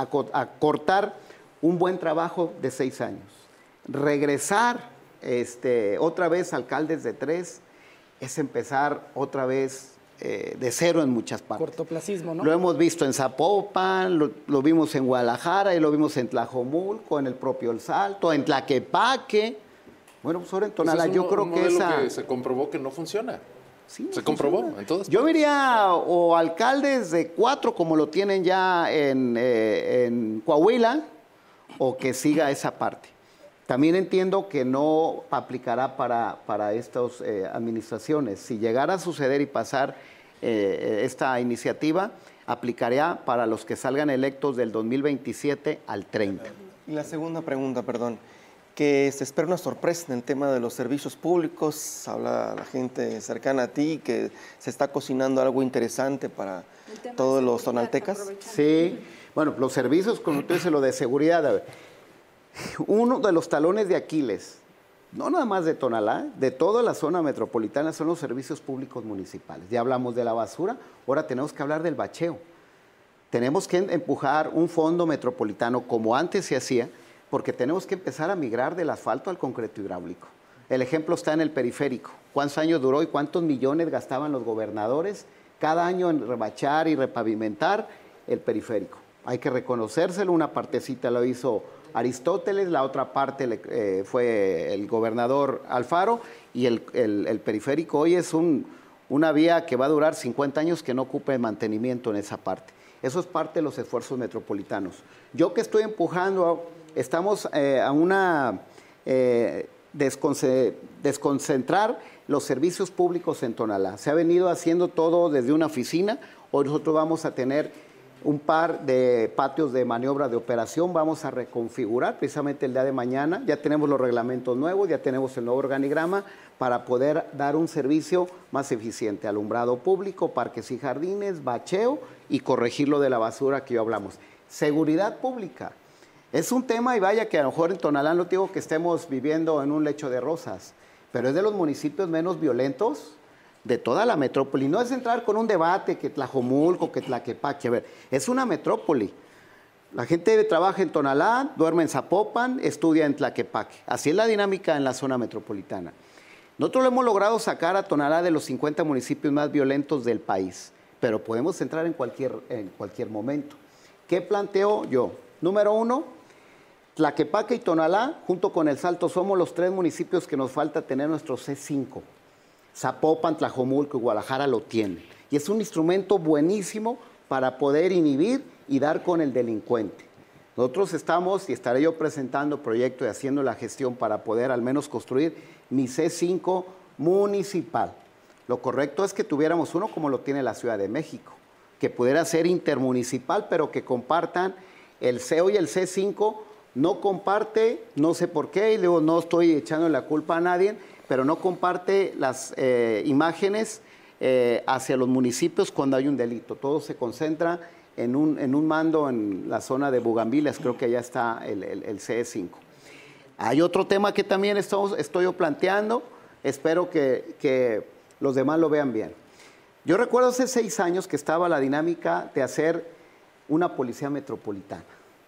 acortar un buen trabajo de seis años, regresar este, otra vez alcaldes de tres, es empezar otra vez eh, de cero en muchas partes. Cortoplacismo, ¿no? Lo hemos visto en Zapopan, lo, lo vimos en Guadalajara y lo vimos en Tlajomulco, en el propio El Salto, en Tlaquepaque. Bueno, pues ahora en Tonalá, pues es un, yo creo un que esa... que se comprobó que no funciona. Sí, se comprobó. Entonces, yo diría o alcaldes de cuatro como lo tienen ya en, eh, en Coahuila, o que siga esa parte. También entiendo que no aplicará para, para estas eh, administraciones. Si llegara a suceder y pasar eh, esta iniciativa, aplicaría para los que salgan electos del dos mil veintisiete al treinta. Y la segunda pregunta, perdón. que se espera una sorpresa en el tema de los servicios públicos. Habla la gente cercana a ti que se está cocinando algo interesante para todos los tonaltecas. Sí, bueno, los servicios, como tú dices, lo de seguridad. A ver, uno de los talones de Aquiles, no nada más de Tonalá, de toda la zona metropolitana, son los servicios públicos municipales. Ya hablamos de la basura, ahora tenemos que hablar del bacheo. Tenemos que empujar un fondo metropolitano como antes se hacía, porque tenemos que empezar a migrar del asfalto al concreto hidráulico. El ejemplo está en el periférico. ¿Cuántos años duró y cuántos millones gastaban los gobernadores cada año en rebachar y repavimentar el periférico? Hay que reconocérselo, una partecita lo hizo Aristóteles, la otra parte le, eh, fue el gobernador Alfaro, y el, el, el periférico hoy es un, una vía que va a durar cincuenta años que no ocupe mantenimiento en esa parte. Eso es parte de los esfuerzos metropolitanos. Yo que estoy empujando, estamos eh, a una eh, desconce, desconcentrar los servicios públicos en Tonalá. Se ha venido haciendo todo desde una oficina. Hoy nosotros vamos a tener un par de patios de maniobra de operación, vamos a reconfigurar precisamente el día de mañana. Ya tenemos los reglamentos nuevos, ya tenemos el nuevo organigrama para poder dar un servicio más eficiente, alumbrado público, parques y jardines, bacheo y corregir lo de la basura que ya hablamos. Seguridad pública. Es un tema, y vaya que a lo mejor en Tonalá no digo que estemos viviendo en un lecho de rosas, pero es de los municipios menos violentos de toda la metrópoli. No es entrar con un debate que Tlajomulco, que Tlaquepaque. A ver, es una metrópoli. La gente trabaja en Tonalá, duerme en Zapopan, estudia en Tlaquepaque. Así es la dinámica en la zona metropolitana. Nosotros lo hemos logrado sacar a Tonalá de los cincuenta municipios más violentos del país, pero podemos entrar en cualquier, en cualquier momento. ¿Qué planteo yo? Número uno, Tlaquepaque y Tonalá, junto con El Salto, somos los tres municipios que nos falta tener nuestro C cinco. Zapopan, Tlajomulco y Guadalajara lo tienen. Y es un instrumento buenísimo para poder inhibir y dar con el delincuente. Nosotros estamos, y estaré yo presentando proyecto y haciendo la gestión para poder al menos construir mi C cinco municipal. Lo correcto es que tuviéramos uno como lo tiene la Ciudad de México, que pudiera ser intermunicipal, pero que compartan el C E O y el C cinco. No comparte, no sé por qué, y luego no estoy echando la culpa a nadie, pero no comparte las eh, imágenes eh, hacia los municipios cuando hay un delito. Todo se concentra en un, en un mando en la zona de Bugambilas, creo que allá está el, el, el C cinco. Hay otro tema que también estamos, estoy yo planteando, espero que, que los demás lo vean bien. Yo recuerdo hace seis años que estaba la dinámica de hacer una policía metropolitana.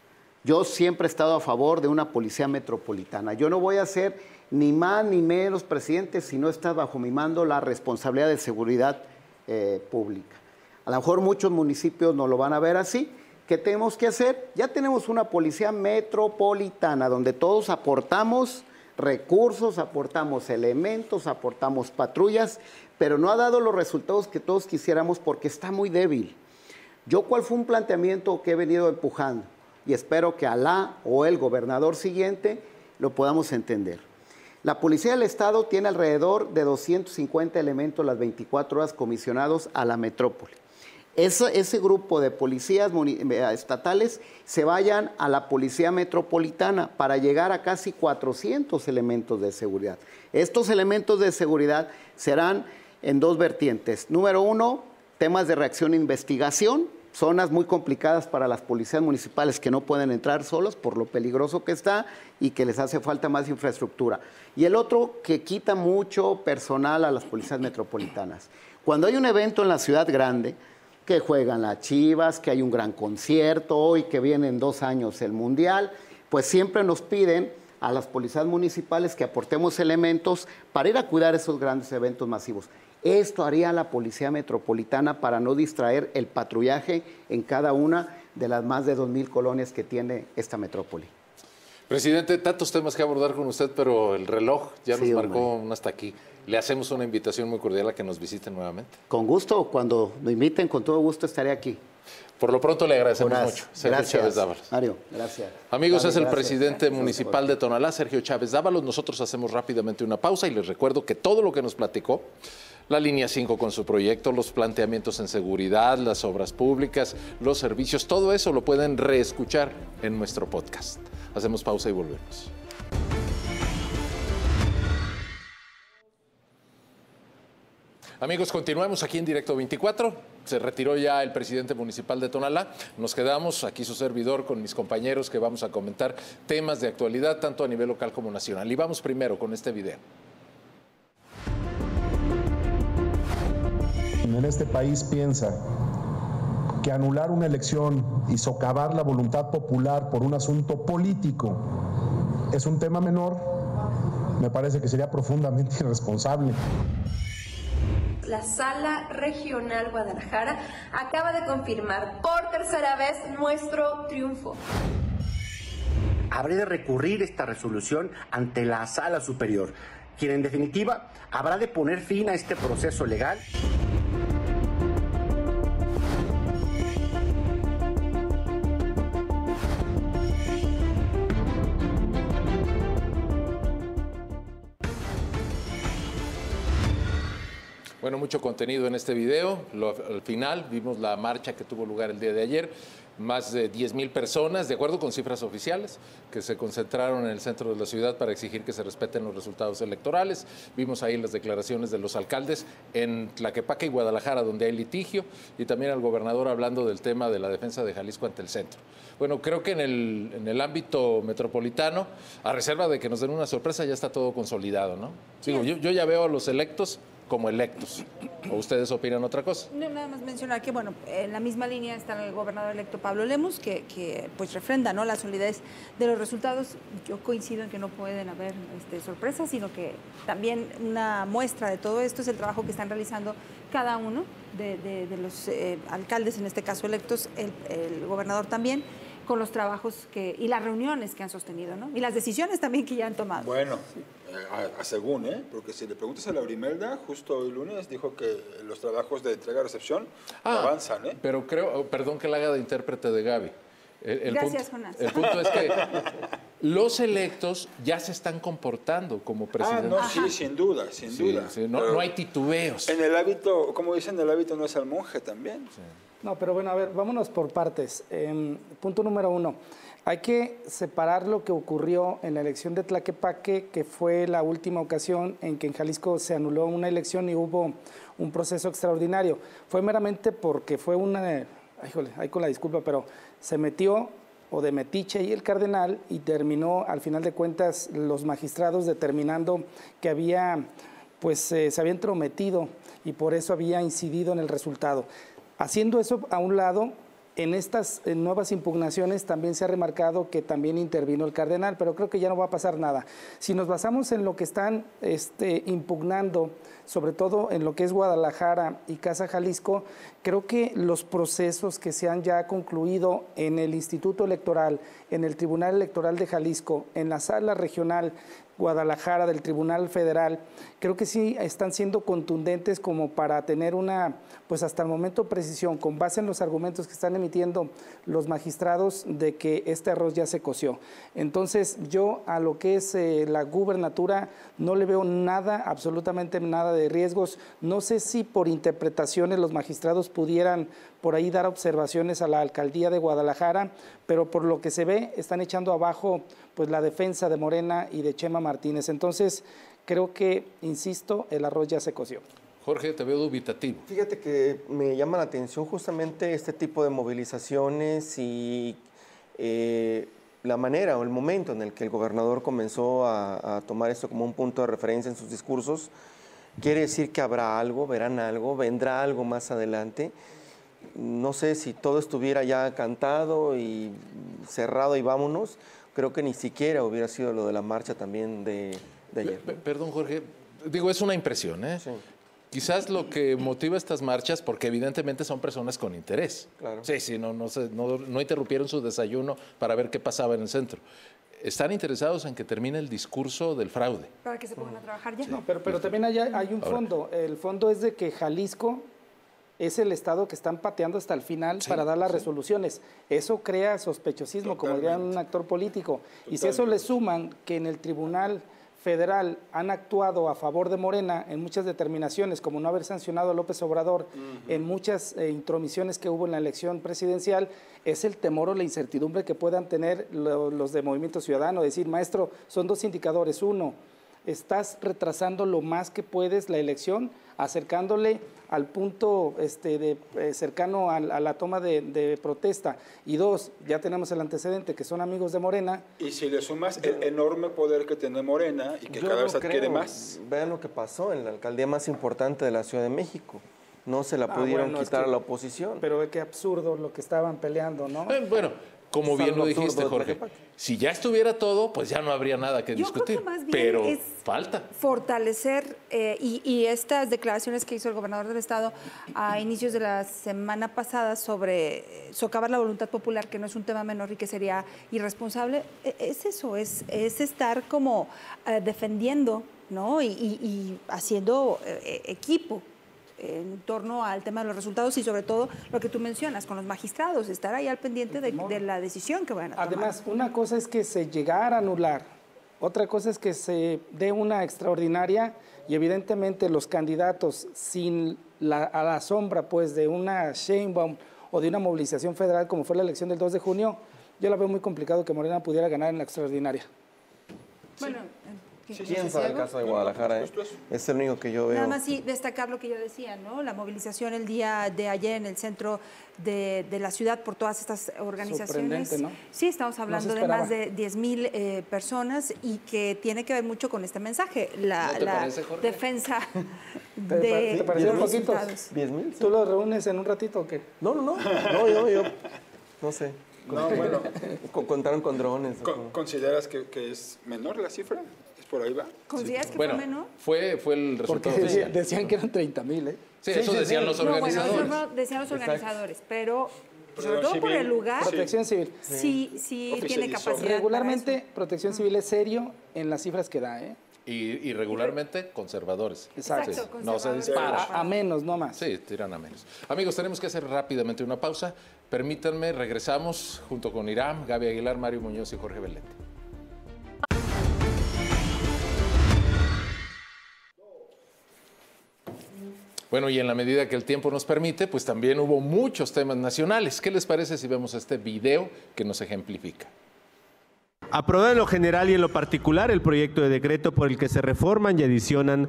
Yo siempre he estado a favor de una policía metropolitana. Yo no voy a ser ni más ni menos presidente si no está bajo mi mando la responsabilidad de seguridad eh, pública. A lo mejor muchos municipios no lo van a ver así. ¿Qué tenemos que hacer? Ya tenemos una policía metropolitana donde todos aportamos recursos, aportamos elementos, aportamos patrullas, pero no ha dado los resultados que todos quisiéramos porque está muy débil. Yo, ¿cuál fue un planteamiento que he venido empujando? Y espero que Alá o el gobernador siguiente lo podamos entender. La Policía del Estado tiene alrededor de doscientos cincuenta elementos las veinticuatro horas comisionados a la metrópoli. Ese, ese grupo de policías estatales se vayan a la Policía Metropolitana para llegar a casi cuatrocientos elementos de seguridad. Estos elementos de seguridad serán en dos vertientes. Número uno, temas de reacción e investigación, zonas muy complicadas para las policías municipales que no pueden entrar solos por lo peligroso que está y que les hace falta más infraestructura. Y el otro, que quita mucho personal a las policías metropolitanas. Cuando hay un evento en la ciudad grande, que juegan las Chivas, que hay un gran concierto, hoy que viene en dos años el Mundial, pues siempre nos piden a las policías municipales que aportemos elementos para ir a cuidar esos grandes eventos masivos. Esto haría la Policía Metropolitana para no distraer el patrullaje en cada una de las más de dos mil colonias que tiene esta metrópoli. Presidente, tantos temas que abordar con usted, pero el reloj ya Sí, nos marcó hombre. un hasta aquí. Le hacemos una invitación muy cordial a que nos visiten nuevamente. Con gusto, cuando me inviten, con todo gusto estaré aquí. Por lo pronto le agradecemos Gracias. mucho. Sergio Gracias, Chávez Dávalos. Mario, gracias. Amigos, Mario, es el gracias. presidente Gracias. municipal de Tonalá, Sergio Chávez Dávalos. Nosotros hacemos rápidamente una pausa y les recuerdo que todo lo que nos platicó, la línea cinco con su proyecto, los planteamientos en seguridad, las obras públicas, los servicios, todo eso lo pueden reescuchar en nuestro podcast. Hacemos pausa y volvemos. Amigos, continuamos aquí en Directo veinticuatro. Se retiró ya el presidente municipal de Tonalá. Nos quedamos aquí su servidor con mis compañeros que vamos a comentar temas de actualidad tanto a nivel local como nacional. Y vamos primero con este video. En este país piensa que anular una elección y socavar la voluntad popular por un asunto político es un tema menor, me parece que sería profundamente irresponsable. La Sala Regional Guadalajara acaba de confirmar por tercera vez nuestro triunfo. Habrá de recurrir esta resolución ante la Sala Superior, quien en definitiva habrá de poner fin a este proceso legal. Bueno, mucho contenido en este video. Lo, al final vimos la marcha que tuvo lugar el día de ayer. Más de diez mil personas, de acuerdo con cifras oficiales, que se concentraron en el centro de la ciudad para exigir que se respeten los resultados electorales. Vimos ahí las declaraciones de los alcaldes en Tlaquepaque y Guadalajara, donde hay litigio, y también al gobernador hablando del tema de la defensa de Jalisco ante el centro. Bueno, creo que en el, en el ámbito metropolitano, a reserva de que nos den una sorpresa, ya está todo consolidado, ¿no? Digo, yo, yo ya veo a los electos como electos. ¿O ustedes opinan otra cosa? No, nada más mencionar que, bueno, en la misma línea está el gobernador electo Pablo Lemus, que, que pues refrenda, ¿no?, la solidez de los resultados. Yo coincido en que no pueden haber este, sorpresas, sino que también una muestra de todo esto es el trabajo que están realizando cada uno de, de, de los eh, alcaldes, en este caso electos, el, el gobernador también, con los trabajos que y las reuniones que han sostenido, ¿no? Y las decisiones también que ya han tomado. Bueno, a, a según, ¿eh? Porque si le preguntas a Laurimelda, justo hoy lunes dijo que los trabajos de entrega-recepción ah, avanzan, ¿eh? Pero creo, perdón que la haga de intérprete de Gaby. El, el Gracias, punto, Jonás. El punto es que los electos ya se están comportando como presidentes. Ah, no, sí, sin duda, sin sí, duda. Sí, no, no hay titubeos. En el hábito, como dicen, el hábito no es al monje también. Sí. No, pero bueno, a ver, vámonos por partes. Eh, punto número uno. Hay que separar lo que ocurrió en la elección de Tlaquepaque, que fue la última ocasión en que en Jalisco se anuló una elección y hubo un proceso extraordinario. Fue meramente porque fue una, híjole, ahí con la disculpa, pero se metió o de metiche y el cardenal y terminó, al final de cuentas, los magistrados determinando que había, pues eh, se había entrometido y por eso había incidido en el resultado. Haciendo eso a un lado, en estas en nuevas impugnaciones también se ha remarcado que también intervino el cardenal, pero creo que ya no va a pasar nada. Si nos basamos en lo que están este, impugnando, sobre todo en lo que es Guadalajara y Casa Jalisco, creo que los procesos que se han ya concluido en el Instituto Electoral, en el Tribunal Electoral de Jalisco, en la Sala Regional Guadalajara del Tribunal Federal, creo que sí están siendo contundentes como para tener una, pues hasta el momento, precisión, con base en los argumentos que están emitiendo los magistrados de que este arroz ya se coció. Entonces, yo a lo que es eh, la gubernatura no le veo nada, absolutamente nada de riesgos. No sé si por interpretaciones los magistrados pudieran por ahí dar observaciones a la alcaldía de Guadalajara, pero por lo que se ve están echando abajo pues la defensa de Morena y de Chema Martínez. Entonces, creo que, insisto, el arroz ya se coció. Jorge, te veo dubitativo. Fíjate que me llama la atención justamente este tipo de movilizaciones y eh, la manera o el momento en el que el gobernador comenzó a, a tomar esto como un punto de referencia en sus discursos. Quiere decir que habrá algo, verán algo, vendrá algo más adelante. No sé si todo estuviera ya cantado y cerrado y vámonos. Creo que ni siquiera hubiera sido lo de la marcha también de, de ayer. P Perdón, Jorge. Digo, es una impresión, ¿eh? Sí. Quizás lo que motiva estas marchas, porque evidentemente son personas con interés. Claro. Sí, sí, no, no, se, no, no interrumpieron su desayuno para ver qué pasaba en el centro. Están interesados en que termine el discurso del fraude. Para que se pongan a trabajar ya. No, pero, pero también hay, hay un fondo. El fondo es de que Jalisco es el estado que están pateando hasta el final sí, para dar las sí. resoluciones. Eso crea sospechosismo, Totalmente. como diría un actor político. Totalmente. Y si eso le suman que en el Tribunal Federal han actuado a favor de Morena en muchas determinaciones, como no haber sancionado a López Obrador, uh-huh. en muchas eh, intromisiones que hubo en la elección presidencial, es el temor o la incertidumbre que puedan tener lo, los de Movimiento Ciudadano. Decir, maestro, son dos indicadores. Uno, estás retrasando lo más que puedes la elección, acercándole al punto este, de, eh, cercano a, a la toma de, de protesta. Y dos, ya tenemos el antecedente, que son amigos de Morena. Y si le sumas el enorme poder que tiene Morena y que Yo cada vez no adquiere creo. más. Vean lo que pasó en la alcaldía más importante de la Ciudad de México. No se la pudieron Ah, bueno, es quitar que- a la oposición. Pero ve qué absurdo lo que estaban peleando, ¿no? Eh, Bueno, como Es bien algo lo dijiste, absurdo de Jorge, Tlaquepaque. si ya estuviera todo, pues ya no habría nada que Yo creo discutir. que más bien pero es falta. fortalecer eh, y, y estas declaraciones que hizo el gobernador del estado a inicios de la semana pasada sobre eh, socavar la voluntad popular, que no es un tema menor y que sería irresponsable, eh, es eso, es, es estar como eh, defendiendo, ¿no? Y, y- y haciendo eh, equipo en torno al tema de los resultados y sobre todo lo que tú mencionas con los magistrados, estar ahí al pendiente de, de la decisión que van a tomar. Además, una cosa es que se llegara a anular, otra cosa es que se dé una extraordinaria y evidentemente los candidatos sin la, a la sombra pues de una Sheinbaum o de una movilización federal como fue la elección del dos de junio, yo la veo muy complicado que Morena pudiera ganar en la extraordinaria. Bueno, ¿quién ¿Quién decía sabe el algo? caso de Guadalajara? eh? Es el único que yo veo. Nada más sí destacar lo que yo decía, ¿no? La movilización el día de ayer en el centro de, de la ciudad por todas estas organizaciones. Sorprendente, ¿no? Sí, estamos hablando de esperaba. más de diez mil eh, personas y que tiene que ver mucho con este mensaje, la, ¿No te la parece, Jorge? defensa ¿Te, de ¿te parecieron los poquitos? resultados. ¿diez mil? ¿Tú los reúnes en un ratito o qué? No, no, no. No, yo, yo. No sé. No, bueno, Co- Contaron con drones. o ¿con- cómo. ¿consideras que, que es menor la cifra? ¿Es por ahí va? ¿Consideras que Bueno, fue menor? fue, fue el Porque resultado decía- oficial. decían que eran treinta mil, ¿eh? Sí, Sí, eso sí, decían sí. los No, bueno, organizadores. eso no decían los Exacto. organizadores, pero sobre Protección todo por civil. el lugar, Protección civil. sí, sí tiene Oficializó. capacidad para Regularmente, eso. Protección Civil es serio en las cifras que da, ¿eh? Y, y regularmente conservadores. Exacto. Sí, Exacto, no se conservadores. dispara. A, a menos, no más. Sí, tiran a menos. Amigos, tenemos que hacer rápidamente una pausa. Permítanme, regresamos junto con Iram, Gaby Aguilar, Mario Muñoz y Jorge Belete. Bueno, y en la medida que el tiempo nos permite, pues también hubo muchos temas nacionales. ¿Qué les parece si vemos este video que nos ejemplifica? Aprobado en lo general y en lo particular el proyecto de decreto por el que se reforman y adicionan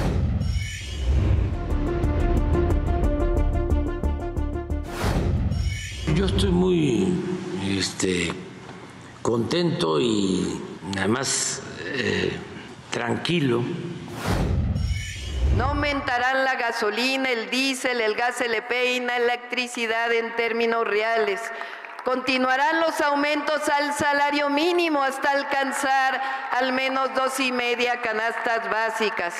Yo estoy muy este, contento y además eh, tranquilo. No aumentarán la gasolina, el diésel, el gas L P y la electricidad en términos reales. Continuarán los aumentos al salario mínimo hasta alcanzar al menos dos y media canastas básicas.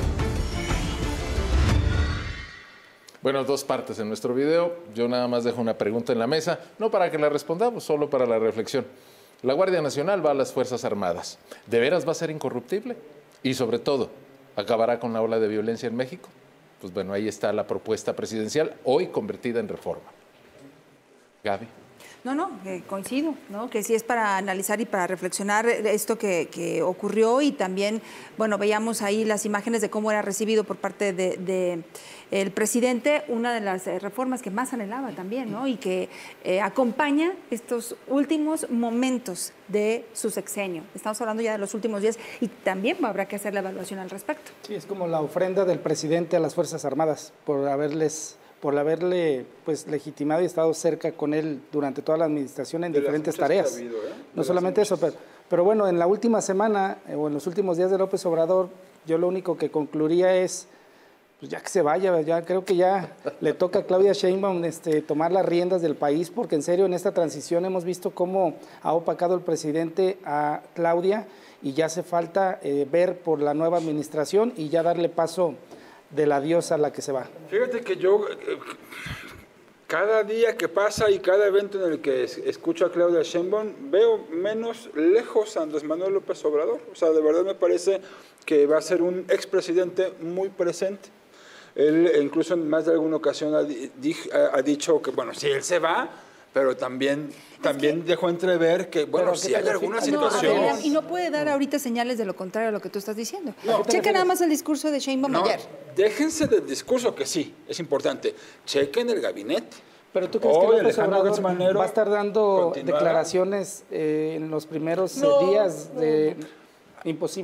Bueno, dos partes en nuestro video. Yo nada más dejo una pregunta en la mesa, no para que la respondamos, solo para la reflexión. La Guardia Nacional va a las Fuerzas Armadas. ¿De veras va a ser incorruptible? Y sobre todo, ¿acabará con la ola de violencia en México? Pues bueno, ahí está la propuesta presidencial, hoy convertida en reforma. Gaby. No, no, eh, coincido, ¿no? Que sí es para analizar y para reflexionar esto que, que ocurrió y también, bueno, veíamos ahí las imágenes de cómo era recibido por parte de, de el presidente, una de las eh, reformas que más anhelaba también, ¿no? Y que eh, acompaña estos últimos momentos de su sexenio. Estamos hablando ya de los últimos días y también habrá que hacer la evaluación al respecto. Sí, es como la ofrenda del presidente a las Fuerzas Armadas por haberles por haberle pues legitimado y estado cerca con él durante toda la administración en De las diferentes muchas tareas. que ha habido, ¿eh? De No las solamente eso, pero, pero bueno, en la última semana eh, o en los últimos días de López Obrador, yo lo único que concluiría es, pues ya que se vaya, ya creo que ya le toca a Claudia Sheinbaum este, tomar las riendas del país, porque en serio en esta transición hemos visto cómo ha opacado el presidente a Claudia y ya hace falta eh, ver por la nueva administración y ya darle paso de la diosa a la que se va. Fíjate que yo, eh, cada día que pasa y cada evento en el que es- escucho a Claudia Sheinbaum, veo menos lejos a Andrés Manuel López Obrador. O sea, de verdad me parece que va a ser un expresidente muy presente. Él incluso en más de alguna ocasión ha, di- dij- ha- ha dicho que, bueno, si él se va, pero también, también dejó entrever que, bueno, ¿Pero a si qué hay te alguna refieres? No, a ver, situación... y no puede dar ahorita señales de lo contrario a lo que tú estás diciendo. No. Checa refieres? nada más el discurso de Sheinbaum No, ayer. déjense del discurso, que sí, es importante. Chequen el gabinete. Pero tú crees Hoy que López Alejandro Obrador Gertz Manero va a estar dando continuará. declaraciones eh, en los primeros eh, No, días de imposible.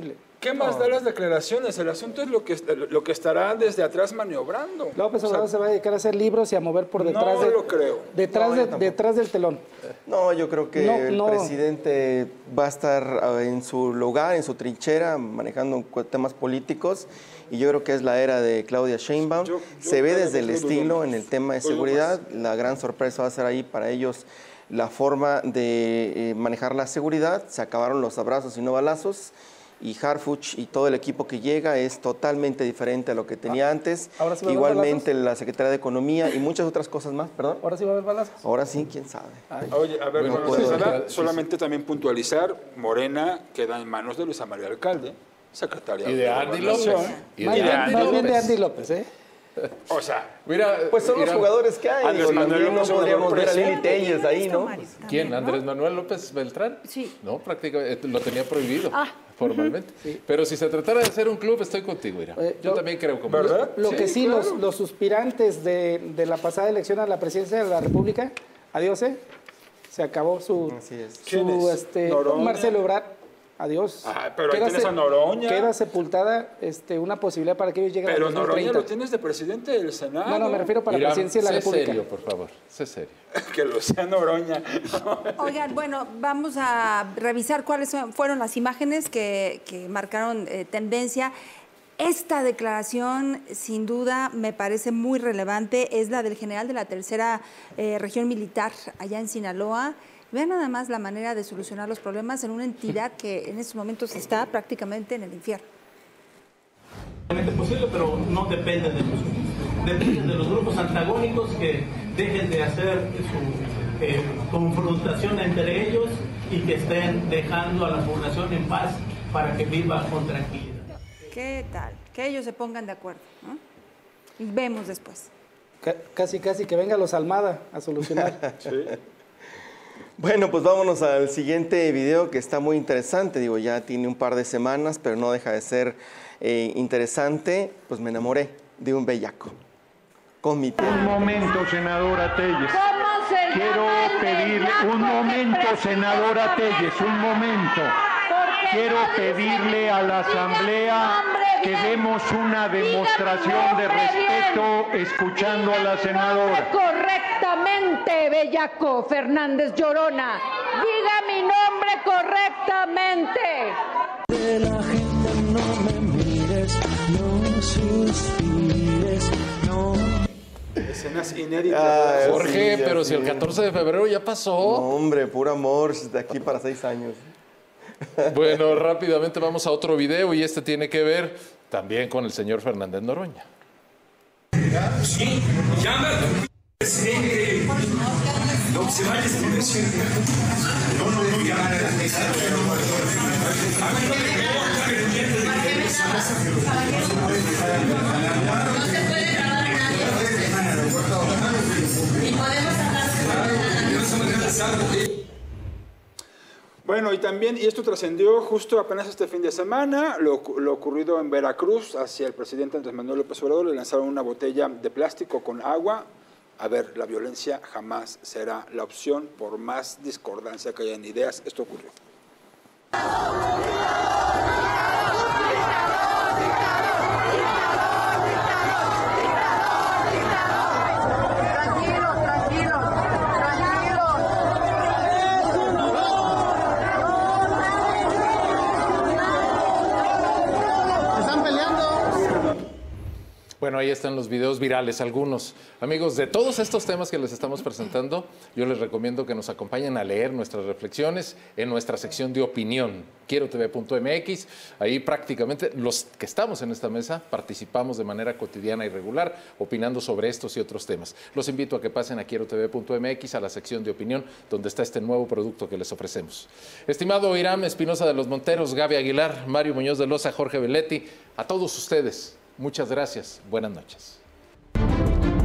¿Qué más da las declaraciones? El asunto es lo que, lo que estará desde atrás maniobrando. López Obrador o sea, se va a dedicar a hacer libros y a mover por detrás, no de, lo creo. Detrás, No, de, detrás del telón. No, yo creo que No, el no. presidente va a estar uh, en su lugar, en su trinchera, manejando temas políticos. Y yo creo que es la era de Claudia Sheinbaum. Yo- yo Se ve creo desde que el lo dudo estilo más. en el tema de Lo dudo seguridad. La gran sorpresa va a ser ahí para ellos la forma de eh, manejar la seguridad. Se acabaron los abrazos y no balazos. Y Harfuch y todo el equipo que llega es totalmente diferente a lo que tenía antes. ¿ahora sí va a haber Igualmente la Secretaría de Economía y muchas otras cosas más, perdón. Ahora sí va a haber balazos. Ahora sí, quién sabe. Oye, a ver, Bueno, bueno, puedo- César, sí, sí. solamente también puntualizar, Morena queda en manos de Luisa María Alcalde, secretaria Y de Andy Gobernación. López. Y Más de bien, Andy más bien de López. Andy López, ¿eh? O sea, Mira, Pues son los mira, jugadores que hay. Andrés Digo, Manuel también no López podríamos Obrador ver a Lili presente. Telles ahí, ¿no? ¿Quién? ¿Andrés Manuel López Beltrán? Sí. No, prácticamente lo tenía prohibido Ah, formalmente. Pero si se tratara de hacer un club, estoy contigo, Ira. Eh, Yo lo- también creo como ¿verdad? Lo Sí, que sí, claro. los, los suspirantes de, de la pasada elección a la presidencia de la República, adiós, ¿eh? Se acabó su, Así es. ¿Quién su es? este, Noroña. Marcelo Ebrard, adiós. Ah, pero ahí tienes a Noroña. Queda sepultada este, una posibilidad para que ellos lleguen pero a Noroña dos mil treinta. lo tienes de presidente del Senado. No, no, me refiero para la Irán, presidencia de la sé República. serio, por favor, sé serio. Que lo sea Noroña. Oigan, bueno, vamos a revisar cuáles son- fueron las imágenes que, que marcaron eh, tendencia. Esta declaración, sin duda, me parece muy relevante. Es la del general de la tercera eh, región militar allá en Sinaloa. Vean nada más la manera de solucionar los problemas en una entidad que en estos momentos está prácticamente en el infierno. Posible, pero no depende de nosotros. Depende de los grupos antagónicos que dejen de hacer su eh, confrontación entre ellos y que estén dejando a la población en paz para que viva con tranquilidad. ¿Qué tal? Que ellos se pongan de acuerdo, ¿no? Y vemos después. Ca- Casi, casi que venga los Almada a solucionar. Bueno, pues vámonos al siguiente video que está muy interesante. Digo, ya tiene un par de semanas, pero no deja de ser eh, interesante. Pues me enamoré de un bellaco. Con mi tía. Un momento, senadora Telles. Quiero pedirle, un momento, senadora Telles, un momento. Quiero pedirle a la Asamblea que demos una demostración de respeto escuchando a la senadora. Correctamente, bellaco Fernández Llorona. Diga mi nombre correctamente. De la gente no me mires, no suspires, no. Escenas inéditas. Ah, Jorge, sí, pero sí. si el catorce de febrero ya pasó. No, hombre, puro amor, de aquí para seis años. Bueno, rápidamente vamos a otro video y este tiene que ver también con el señor Fernández Noroña. Sí, llama al presidente. No se vaya a presidente. No, no, no, llama Bueno, y también, y esto trascendió justo apenas este fin de semana, lo, lo ocurrido en Veracruz, hacia el presidente Andrés Manuel López Obrador, le lanzaron una botella de plástico con agua. A ver, la violencia jamás será la opción, por más discordancia que haya en ideas, esto ocurrió. Tranquilos, tranquilos, Están peleando. Bueno, ahí están los videos virales, algunos. Amigos, de todos estos temas que les estamos presentando, yo les recomiendo que nos acompañen a leer nuestras reflexiones en nuestra sección de opinión, quiero t v punto m x. Ahí prácticamente los que estamos en esta mesa participamos de manera cotidiana y regular, opinando sobre estos y otros temas. Los invito a que pasen a quiero t v punto m x, a la sección de opinión, donde está este nuevo producto que les ofrecemos. Estimado Irán Espinosa de los Monteros, Gaby Aguilar, Mario Muñoz de Loza, Jorge Belletti, a todos ustedes, muchas gracias. Buenas noches.